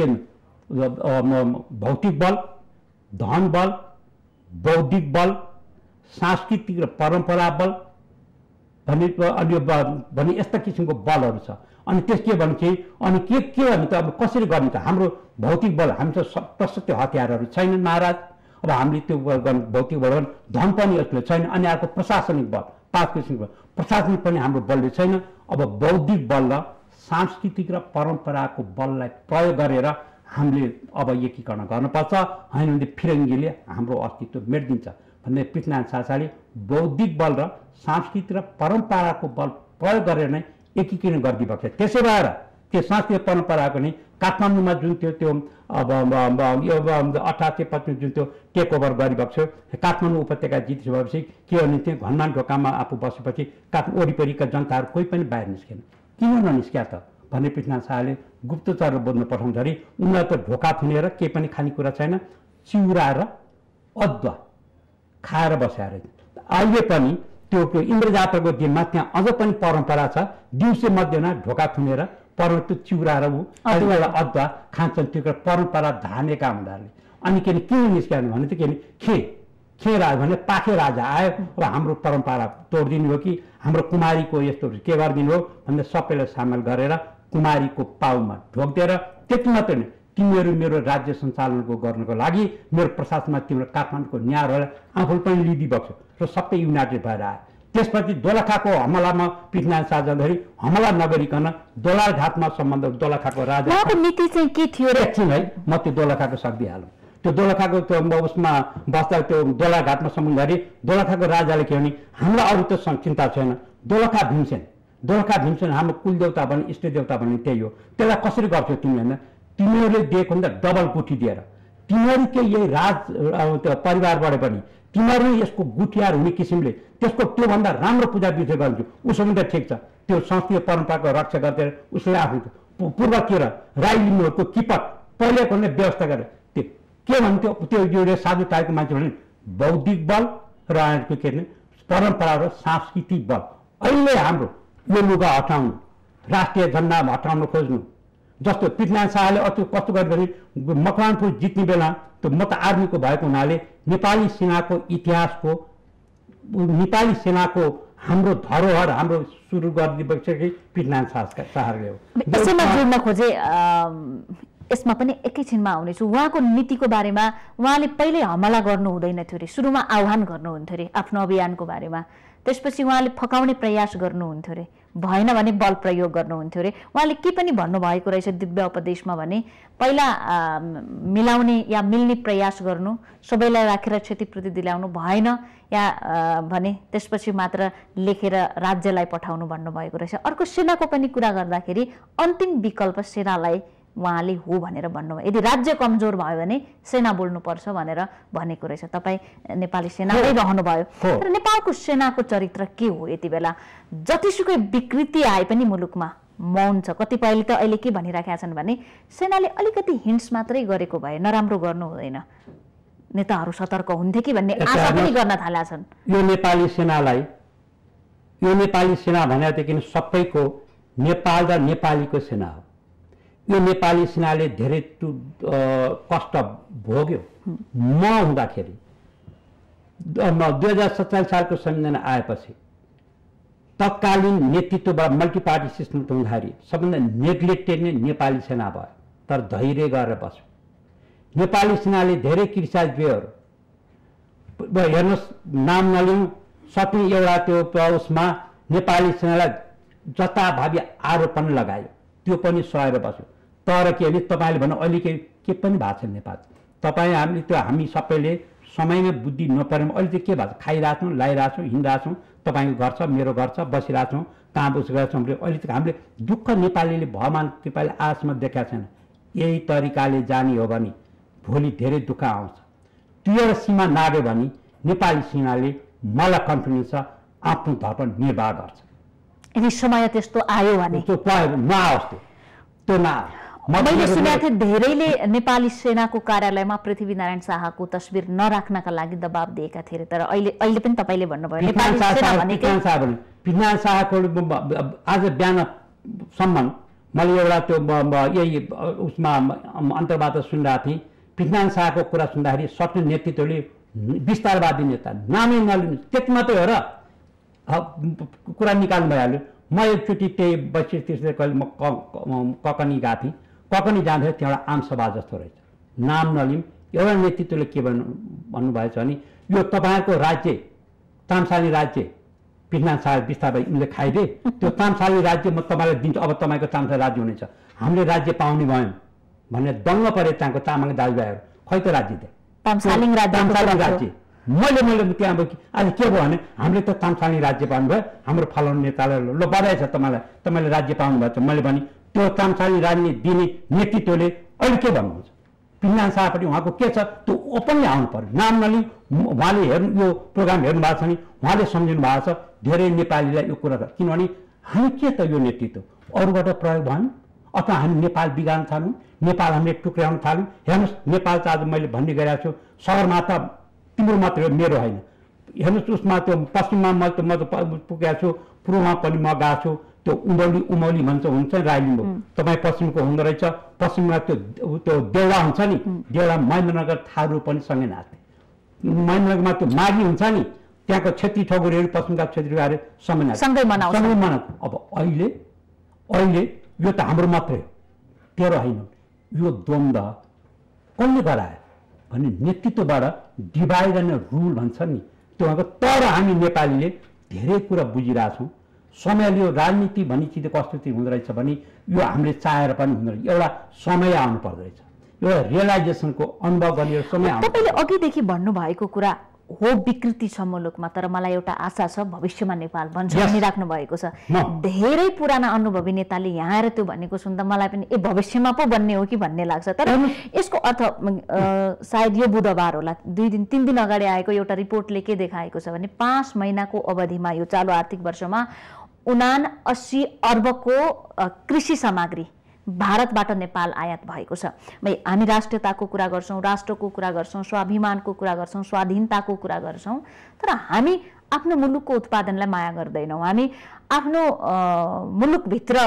B: भौतिक बल धन बल बौद्धिक बल सांस्कृतिक र परम्परा बल भन्ने अनि भन्ने यस्ता किसिमको बलहरू छ। अनि त्यस के भने चाहिँ अनि के के भने त अब कसरी गर्ने त हाम्रो भौतिक बल हामी त प्रशस्त हतियारहरू छैनन् महाराज। अब हामीले त्यो भौतिक बल धन पनि यसले छैन। अनि अर्को प्रशासनिक बल पाँच किसिमको प्रशासनिक पनि हाम्रो बलले छैन। अब बौद्धिक बल र सांस्कृतिक र परम्पराको बललाई प्रयोग गरेर हामीले अब एकीकरण गर्नुपर्छ। होइन भने फिरङ्गीले हाम्रो अस्तित्व मेटिदिन्छ भन्ने पृथ्वीनारायण शाहले बौद्धिक बल र सांस्कृतिक र परम्पराको बल प्रयोग गरेर नै एकीकरण गरिदिएको छ। त्यसै भएर त्यो सांस्कृतिक परम्पराको नै काठमाडौँमा जुन थियो त्यो अब अठार सय पचपन्न जुन त्यो टेक ओभर गरिरहेको छ काठमाडौँ उपत्यका जितिसकेपछि के भने त्यो घनमा ढोकामा आफू बसेपछि काठमाडौँ वरिपरिका जनताहरू कोही पनि बाहिर निस्केन। किन ननिस्क्या त भन्ने पृथ्वीनारायण शाहले गुप्तचर बोल्न पठाउँदाखेरि उनीहरू त ढोका थुनेर केही पनि खानेकुरा छैन चिउरा र अदुवा खाएर बस्या रहेछ। अहिले पनि त्यो त्यो इन्द्र जात्राको दिनमा त्यहाँ अझ पनि परम्परा छ दिउँसो मध्यमा ढोका थुनेर पर त्यो चिउरा र अदुवा अदुवा खान्छन्। त्यो परम्परा धानेका हुँदाले अनि के किन निस्क्यो भने त के खे खे राजा भने पाखे राजा आयो अब हाम्रो परम्परा तोडिदिनु हो कि हाम्रो कुमारीको यस्तो के गरिदिनु हो भनेर सबैलाई सामेल गरेर कुमारीको पाउमा ढोकिदिएर त्यति मात्रै नै तिमीहरू मेरो राज्य सञ्चालनको गर्नको लागि मेरो प्रशासनमा तिम्रो काठमाडौँको न्यायहरूलाई आफूले पनि लिदी बग्छ र सबै युनाइटेड भएर आयो। त्यसपछि दोलखाको हमलामा पृथ्वीनारायण शाह जाँदाखेरि हमला नगरिकन दोलाघाटमा सम्बन्ध दोलखाको राजा
A: नीति चाहिँ के थियो र
B: एकछिन है म त्यो दोलखाको सक्दिहालौँ त्यो दोलखाको त्यो उसमा बस्दा त्यो दोलाघाटमा सम्बन्ध गरी दोलखाको राजाले के भने हामीलाई अरू त चिन्ता छैन दोलखा भीमसेन दोलखा भीमसेन हाम्रो कुलदेवता भने इष्ट देवता भने त्यही हो त्यसलाई कसरी गर्छौ तिमी होइन तिमीहरूले दिएको भन्दा डबल गुठी दिएर तिमीहरूकै यही राज त्यो परिवारबाट पनि तिमीहरू यसको गुठियार हुने किसिमले त्यसको त्योभन्दा राम्रो पूजा विधि गर्छु उसो पनि त ठिक छ त्यो संस्कृति परम्पराको रक्षा गर्दै उसले आफ्नो पूर्वतिर राई लिम्बूहरूको किपट पहिलेको नै व्यवस्था गरेर त्यो के भन्थ्यो त्यो यो साधु टाइपको मान्छे भने बौद्धिक बल र के के परम्परा र सांस्कृतिक बल अहिले हाम्रो यो लुगा हटाउनु राष्ट्रिय झन्डा हटाउन खोज्नु जस्तो पृथ्वीनारायण शाहले अति कस्तो गर्दाखेरि मकवानपुर जित्ने बेला त्यो म त आर्मीको भएको हुनाले नेपाली सेनाको इतिहासको नेपाली सेनाको हाम्रो धरोहर हाम्रो सुरु गरिदिएपछि पृथ्वीनारायण शाह शाहले हो
A: यसैमा जोड्न खोजे यसमा पनि एकैछिनमा आउनेछु उहाँको नीतिको बारेमा उहाँले पहिले हमला गर्नु हुँदैन थियो रे सुरुमा आह्वान गर्नुहुन्थ्यो रे आफ्नो अभियानको बारेमा त्यसपछि उहाँले फकाउने प्रयास गर्नुहुन्थ्यो रे भएन भने बल प्रयोग गर्नुहुन्थ्यो रे उहाँले के पनि भन्नुभएको रहेछ दिव्य उपदेशमा भने पहिला मिलाउने या मिल्ने प्रयास गर्नु सबैलाई राखेर क्षतिपूर्ति दिलाउनु भएन या भने त्यसपछि मात्र लेखेर राज्यलाई पठाउनु भन्नुभएको रहेछ अर्को सेनाको पनि कुरा गर्दाखेरि अन्तिम विकल्प सेनालाई उहाँले हो भनेर भन्नुभयो यदि राज्य कमजोर भयो भने सेना बोल्नुपर्छ भनेर भनेको रहेछ तपाईँ नेपाली सेनामै रहनुभयो तर नेपालको सेनाको चरित्र के हो यति बेला जतिसुकै विकृति आए पनि मुलुकमा मौन छ कतिपयले त अहिले के भनिराखेका छन् भने सेनाले अलिकति हिन्ट्स मात्रै गरेको भए नराम्रो गर्नु हुँदैन नेताहरू सतर्क हुन्थे कि भन्ने आशा पनि गर्न थालेका छन्
B: यो नेपाली सेनालाई यो नेपाली सेना भनेदेखि सबैको नेपाल र नेपालीको सेना हो यो नेपाली सेनाले धेरै कष्ट भोग्यो म हुँदाखेरि दुई हजार सत्ताइस सालको संविधान आएपछि तत्कालीन नेतृत्वबाट मल्टी पार्टी सिस्टम हुँदाखेरि सबभन्दा नेग्लेक्टेड नै नेपाली सेना भयो तर धैर्य गरेर बस्यो नेपाली सेनाले धेरै क्रिटिसाइज बेहोर्नु हेर्नुहोस् नाम नलिउँ सक्ने एउटा त्यो उसमा नेपाली सेनालाई जताभावी आरोपण लगायो त्यो पनि सहेर बस्यो तर के भने तपाईँले भन्नु अहिले के के पनि भएको छ नेपाल तपाईँ हामीले त्यो हामी सबैले समयमै बुद्धि नपरेमा अहिले चाहिँ के भएको छ खाइरहेछौँ लाइरहेछौँ हिँडिरहेछौँ तपाईँको घर छ मेरो घर छ बसिरहेछौँ कहाँ बसिरहेछौँ अहिले चाहिँ हामीले दुःख नेपालीले भगवान कृपाले आजसम्म देखाएको छैन यही तरिकाले जाने हो भने भोलि धेरै दुःख आउँछ त्यो एउटा सीमा नाग्यो भने नेपाली सेनाले मलाई कन्फिडेन्स छ आफ्नो धर्म निर्वाह गर्छ
A: यदि समय त्यस्तो आयो भने
B: त्यो नआओस् त्यो न
A: मैले सुनेको थिएँ धेरैले नेपाली सेनाको कार्यालयमा पृथ्वीनारायण शाहको तस्बिर नराख्नका लागि दबाब दिएका थिए तर अहिले अहिले पनि तपाईँले भन्नुभयो नेपाली सेना भनेकै
B: पृथ्वीनारायण शाहको आज बिहानसम्म मैले एउटा त्यो यही उसमा अन्तर्वार्ता सुनिरहेको थिएँ पृथ्वीनारायण शाहको कुरा सुन्दाखेरि सक्ने नेतृत्वले विस्तारवादी नेता नामै नलिनु त्यति मात्रै हो र कुरा निकाल्नु भइहाल्यो म एकचोटि त्यही बसी त्यसले कहिले म ककनी गएको थिएँ ककनी जाँदाखेरि त्यहाँ एउटा आमसभा जस्तो रहेछ नाम नलिम एउटा नेतृत्वले के भन्नु भन्नुभएछ भने यो तपाईँको राज्य तामसाली राज्य पृथ्वीनारायण शाह विस्तार भए उनले खाइदिए त्यो तामसाली राज्य म तपाईँलाई दिन्छु अब तपाईँको तामसाली राज्य हुनेछ हामीले राज्य पाउने भयौँ भनेर दङ्ग परे त्यहाँको तामाङ दाजुभाइहरू खै त राज्य दिए
A: तामसालिङ
B: राज्य मैले मैले त्यहाँ आज के भयो भने हामीले त तामसाली राज्य पाउनुभयो हाम्रो फलाउने नेतालाई ल बधाई छ तपाईँलाई तपाईँले राज्य पाउनुभएको छ मैले भने त्यो तामसाली राज्य दिने नेतृत्वले अहिले के भन्नुहुन्छ पृथ्वीनारायण शाहपट्टि उहाँको के छ त्यो ओपनली आउनु पर्यो नाम नलिई उहाँले हेर्नु यो प्रोग्राम हेर्नु भएको छ भने उहाँले सम्झिनु भएको छ धेरै नेपालीलाई यो कुरा छ किनभने हामी के त यो नेतृत्व अरूबाट प्रयोग भएन अथवा हामी नेपाल बिगार्न थाल्यौँ नेपाल हामीले टुक्र्याउन थाल्यौँ हेर्नुहोस् नेपाल त आज मैले भन्ने गरिरहेको छु सगरमाथा तिम्रो मात्र मेरो होइन हेर्नुहोस् उसमा त्यो पश्चिममा मैले त म त पुगेको छु पूर्वमा पनि म गएको छु त्यो उमौली उमौली भन्छ हुन्छ राई लिम्बू तपाईँ पश्चिमको हुँदो रहेछ पश्चिममा त्यो त्यो देउडा हुन्छ नि देउडा महेन्द्रनगर थारू पनि सँगै नाच्ने महेन्द्रनगरमा त्यो माघी हुन्छ नि त्यहाँको क्षेत्री ठगुरीहरू पश्चिमका क्षेत्रीहरू सँगै
A: सँगै
B: मनाउँछ अब अहिले अहिले यो त हाम्रो मात्रै हो तेरो होइन यो द्वन्द्व कसले गरायो भने नेतृत्वबाट डिभाइड एन्ड रुल भन्छ नि त्यो तर हामी नेपालीले धेरै कुरा बुझिरहेछौँ। समयले यो राजनीति भन्ने चिज कस्तो चाहिँ हुँदो रहेछ भने यो हामीले चाहेर पनि हुँदो रहेछ, एउटा समय आउनु पर्दो रहेछ, एउटा रियलाइजेसनको अनुभव गर्ने समय आउनु।
A: तपाईँले अघिदेखि भन्नुभएको कुरा हो विकृति छ मुलुकमा, तर मलाई एउटा आशा छ भविष्यमा नेपाल बन्छ भनिराख्नु भएको छ। धेरै पुराना अनुभवी नेताले यहाँ आएर त्यो भनेको सुन्दा मलाई पनि ए भविष्यमा पो बन्ने हो कि भन्ने लाग्छ। तर यसको अर्थ सायद यो बुधबार होला, दुई दिन तिन दिन अगाडि आएको एउटा रिपोर्टले के देखाएको छ भने पाँच महिनाको अवधिमा यो चालु आर्थिक वर्षमा उना अस्सी अर्बको कृषि सामग्री भारतबाट नेपाल आयात भएको छ। भाइ हामी राष्ट्रियताको कुरा गर्छौँ, राष्ट्रको कुरा गर्छौँ, स्वाभिमानको कुरा गर्छौँ, स्वाधीनताको कुरा गर्छौँ, तर हामी आफ्नो मुलुकको उत्पादनलाई माया गर्दैनौँ, हामी आफ्नो मुलुकभित्र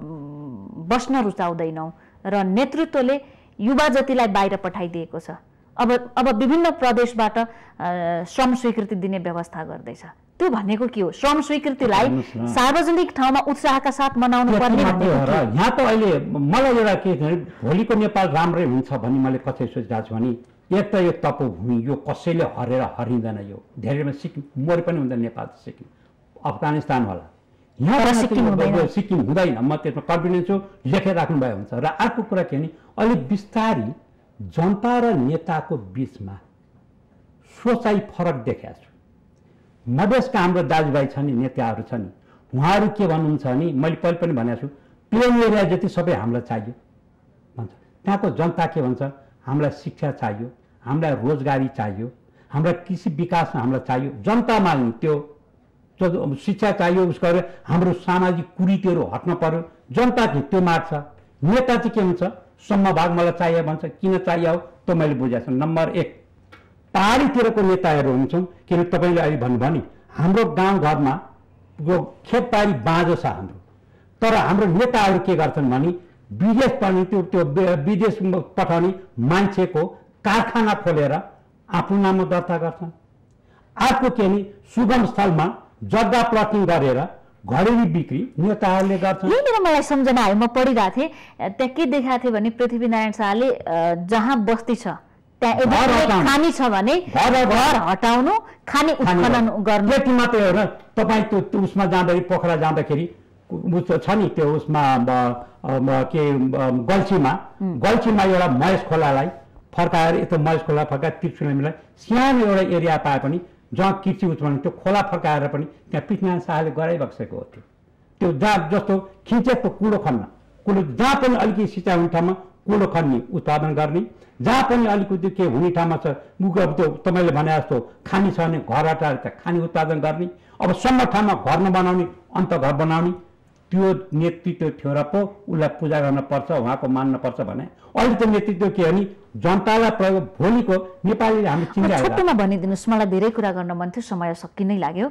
A: बस्न रुचाउँदैनौँ र नेतृत्वले युवा जतिलाई बाहिर पठाइदिएको छ। अब अब विभिन्न प्रदेशबाट श्रम स्वीकृति दिने व्यवस्था गर्दैछ। त्यो भनेको के हो? श्रम स्वीकृतिलाई सार्वजनिक ठाउँमा उत्साहका साथ मनाउनु पर्ने भनेको
B: यहाँ त अहिले मलाई एउटा के भोलिको नेपाल राम्रै हुन्छ भन्ने मैले कसै सोचिरहेको छु भने एक त यो तपोभूमि यो कसैले हरेर हरिँदैन। यो धेरैमा सिक्किम मरे पनि हुँदैन, नेपाल त सिक्किम अफगानिस्तान होला, यहाँ सिक्किम सिक्किम हुँदैन। म त्यसमा कन्फिडेन्स छु, लेखेर राख्नु भए हुन्छ। र अर्को कुरा के भने अहिले बिस्तारै जनता र नेताको बिचमा सोचाइ फरक देखाएको छु। मधेसका हाम्रो दाजुभाइ छ नि, नेताहरू छ नि, उहाँहरू के भन्नुहुन्छ भने मैले पहिले पनि भनेको छु प्लेन एरिया जति सबै हामीलाई चाहियो भन्छ। त्यहाँको जनता के भन्छ? हामीलाई शिक्षा चाहियो, हामीलाई रोजगारी चाहियो, हामीलाई कृषि विकासमा हामीलाई चाहियो। जनता माग्ने त्यो शिक्षा चाहियो, उसको हाम्रो सामाजिक कुरीतिहरू हट्न पर्यो, जनता त्यो माग्छ। नेता चाहिँ के हुन्छ? समभाग मलाई चाहियो भन्छ। किन चाहियो त्यो मैले बुझाएको छु। नम्बर एक, पहाडीतिरको नेताहरू हुन्छौँ, किन तपाईँले अहिले भन्नुभयो नि हाम्रो गाउँघरमा यो खेतबारी बाँझो छ हाम्रो, तर हाम्रो नेताहरू के गर्छन् भने विदेश पनि त्यो त्यो विदेश पठाउने मान्छेको कारखाना खोलेर आफ्नो नाममा दर्ता गर्छन्। अर्को के नि सुगम स्थलमा जग्गा प्लटिङ गरेर घरेलु बिक्री नेताहरूले गर्छन्।
A: यहीँनिर मलाई सम्झना आयो, म पढिरहेको थिएँ, त्यहाँ के देखाएको थियो भने पृथ्वीनारायण शाहले जहाँ बस्ती छ त्यहाँ यदि खानी छ भने घर हटाउनु, खानी उत्खनन गर्नु।
B: त्यति मात्रै हो र तपाईँ त्यो उसमा जाँदाखेरि पोखरा जाँदाखेरि छ नि त्यो उसमा के गल्छीमा गल्छीमा एउटा महेश खोलालाई फर्काएर यता महेश खोला फर्काएर त्रिशुली मिलाइ सानो एउटा एरिया पाए पनि जहाँ कृषि उत्पादन त्यो खोला फर्काएर पनि त्यहाँ पृथ्वीनारायण शाहले गराइबक्सेको हो। त्यो त्यो जहाँ जस्तो खिचेको कुलो खन्न, कुलो जहाँ पनि अलिकति सिँचाइ हुने ठाउँमा कुलो खन्ने उत्पादन गर्ने, जहाँ पनि अलिकति के हुने ठाउँमा छ त्यो तपाईँले भने जस्तो खानी छ भने घर हटाएर त्यहाँ खानी उत्पादन गर्ने। अब सम्म ठाउँमा घर नबनाउने, अन्त घर बनाउने, त्यो नेतृत्व थियो र पो उसलाई पूजा गर्न पर्छ, उहाँको मान्न पर्छ भने अहिले त नेतृत्व के हो नि जनतालाई प्रयोग भोलिको नेपालीले हामी चिन्जाएर।
A: छोटोमा भनिदिनुहोस्, मलाई धेरै कुरा गर्न मन थियो, समय सकि नै लाग्यो।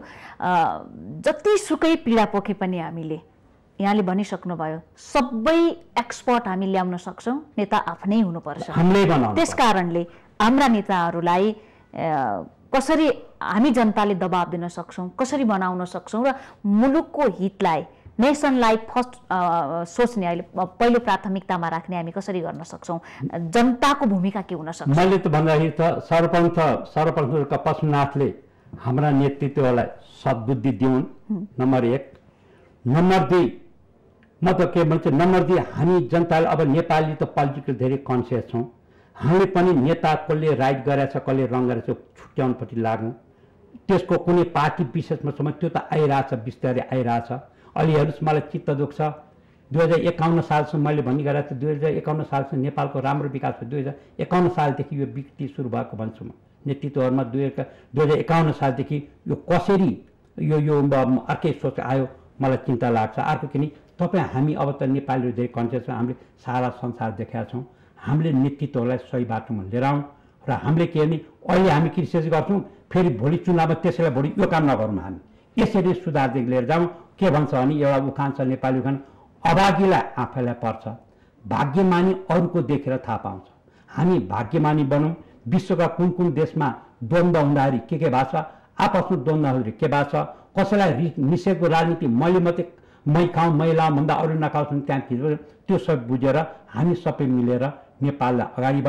A: जतिसुकै पीडा पोखे पनि हामीले यहाँले भनिसक्नुभयो सबै एक्सपर्ट हामी ल्याउन सक्छौँ, नेता आफ्नै हुनुपर्छ। त्यस कारणले हाम्रा नेताहरूलाई कसरी हामी जनताले दबाब दिन सक्छौँ, कसरी बनाउन सक्छौँ र मुलुकको हितलाई नेसनलाई फर्स्ट सोच्ने अहिले पहिलो प्राथमिकतामा राख्ने हामी कसरी गर्न सक्छौँ? जनताको भूमिका के हुन सक्छ?
B: मैले त भन्दाखेरि त सर्वप्रथम सर्वप्रथम पशुनाथले हाम्रा नेतृत्वलाई सद्बुद्धि दिउन्, नम्बर एक। नम्बर दुई म त के भन्छ नम्बर दुई हामी जनताले अब नेपाली त पोलिटिकल धेरै कन्सियस छौँ, हामीले पनि नेता कसले राइट गरेछ कसले रङ गरेछ छुट्याउनुपट्टि लाग्नु। त्यसको कुनै पार्टी विशेषमा सम्म त्यो त आइरहेछ, बिस्तारै आइरहेछ। अहिले हेर्नुहोस् मलाई चित्त दुख्छ, दुई हजार एकाउन्न सालसम्म मैले भन्ने गरेको थिएँ दुई हजार एकाउन्न सालसम्म नेपालको राम्रो विकास भयो। दुई हजार एकाउन्न सालदेखि यो विकृति सुरु भएको भन्छु म नेतृत्वहरूमा। दुई दुई हजार एकाउन्न सालदेखि यो कसरी यो यो अर्कै सोच आयो मलाई चिन्ता लाग्छ। अर्को किन तपाईँ हामी अब त नेपालीहरू धेरै कन्सियस छौँ, हामीले सारा संसार देखाएका छौँ, हामीले नेतृत्वलाई सही बाटोमा लिएर आउँ र हामीले के भने अहिले हामी क्रिटिसाइज गर्छौँ, फेरि भोलि चुनावमा त्यसैलाई भोलि यो काम नगरौँ, हामी यसरी सुधारदेखि लिएर जाउँ। के भन्छ भने एउटा उखान छ नेपाली उखान, अभागीलाई आफैलाई पर्छ, भाग्यमानी अरूको देखेर थाहा पाउँछ। हामी भाग्यमानी बनौँ। विश्वका कुन कुन देशमा द्वन्द्व हुँदाखेरि के के भएको छ, आपसमा द्वन्द्वहरू के भएको छ, कसैलाई निषेधको राजनीति मैले मात्रै मै खाउँ मै लाउँ भन्दा अरू नखाओस् भने त्यहाँ त्यो सब बुझेर हामी सबै मिलेर नेपाललाई अगाडि बढाउँ।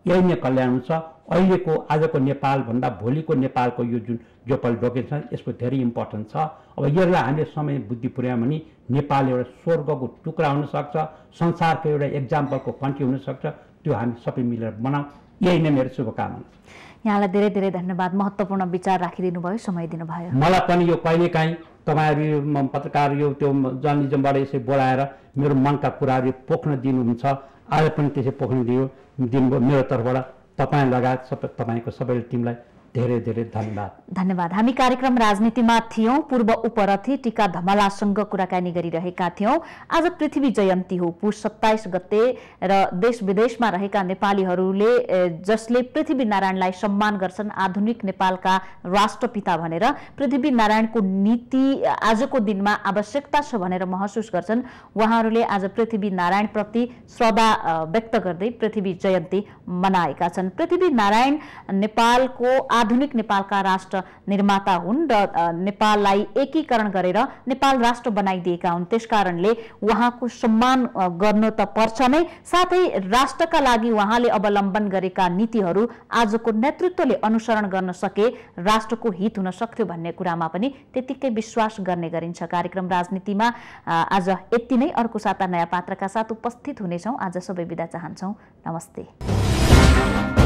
B: यही नै कल्याण हुन्छ। अहिलेको आजको नेपालभन्दा भोलिको नेपालको यो जुन जो परिवर्तन छ यसको धेरै इम्पोर्टेन्ट छ। अब यसलाई हामीले समय बुद्धि पुर्यायौँ भने नेपाल एउटा स्वर्गको टुक्रा हुनसक्छ, संसारको एउटा एक्जाम्पलको कन्ट्री हुनसक्छ। त्यो हामी सबै मिलेर बनाऊ। यही नै मेरो शुभकामना।
A: यहाँलाई धेरै धेरै धन्यवाद, महत्त्वपूर्ण विचार राखिदिनु भयो, समय दिनुभयो।
B: मलाई पनि यो कहिलेकाहीँ तपाईँहरू पत्रकार यो त्यो जर्नलिजमबाट यसै बोलाएर मेरो मनका कुराहरू पोख्न दिनुहुन्छ। आज पनि त्यसै पोख्न दियो दिनुभयो मेरो तर्फबाट। तपाईँ लगायत सबै तपाईँको सबै टिमलाई धेरै धेरै धन्यवाद।
A: धन्यवाद। हामी कार्यक्रम राजनीतिमा थियौं। पूर्व उपरथी टीका धमलासँग कुराकानी गरिरहेका थियौं। आज पृथ्वी जयन्ती हो, पुष सत्ताइस गते, र देश विदेशमा रहेका नेपालीहरूले जसले पृथ्वी नारायणलाई सम्मान गर्छन्, आधुनिक नेपालका राष्ट्रपिता भनेर, पृथ्वी नारायणको नीति आजको दिनमा आवश्यकता छ भनेर महसुस गर्छन्, उहाँहरूले आज पृथ्वी नारायणप्रति श्रद्धा व्यक्त गर्दै पृथ्वी जयन्ती मनाएका छन्। पृथ्वी नारायण नेपालको आधुनिक नेपालका राष्ट्र निर्माता हुन् र नेपाललाई एकीकरण गरेर नेपाल राष्ट्र बनाइदिएका हुन्। त्यसकारणले उहाँको सम्मान गर्नु त पर्छ नै, साथै राष्ट्रका लागि उहाँले अवलम्बन गरेका नीतिहरू आजको नेतृत्वले अनुसरण गर्न सके राष्ट्रको हित हुन सक्थ्यो भन्ने कुरामा पनि त्यतिकै विश्वास गर्ने गरिन्छ। कार्यक्रम राजनीतिमा आज यति नै। अर्को साता नयाँ पात्रका साथ उपस्थित हुनेछौँ। आज सबै बिदा चाहन्छौँ। नमस्ते।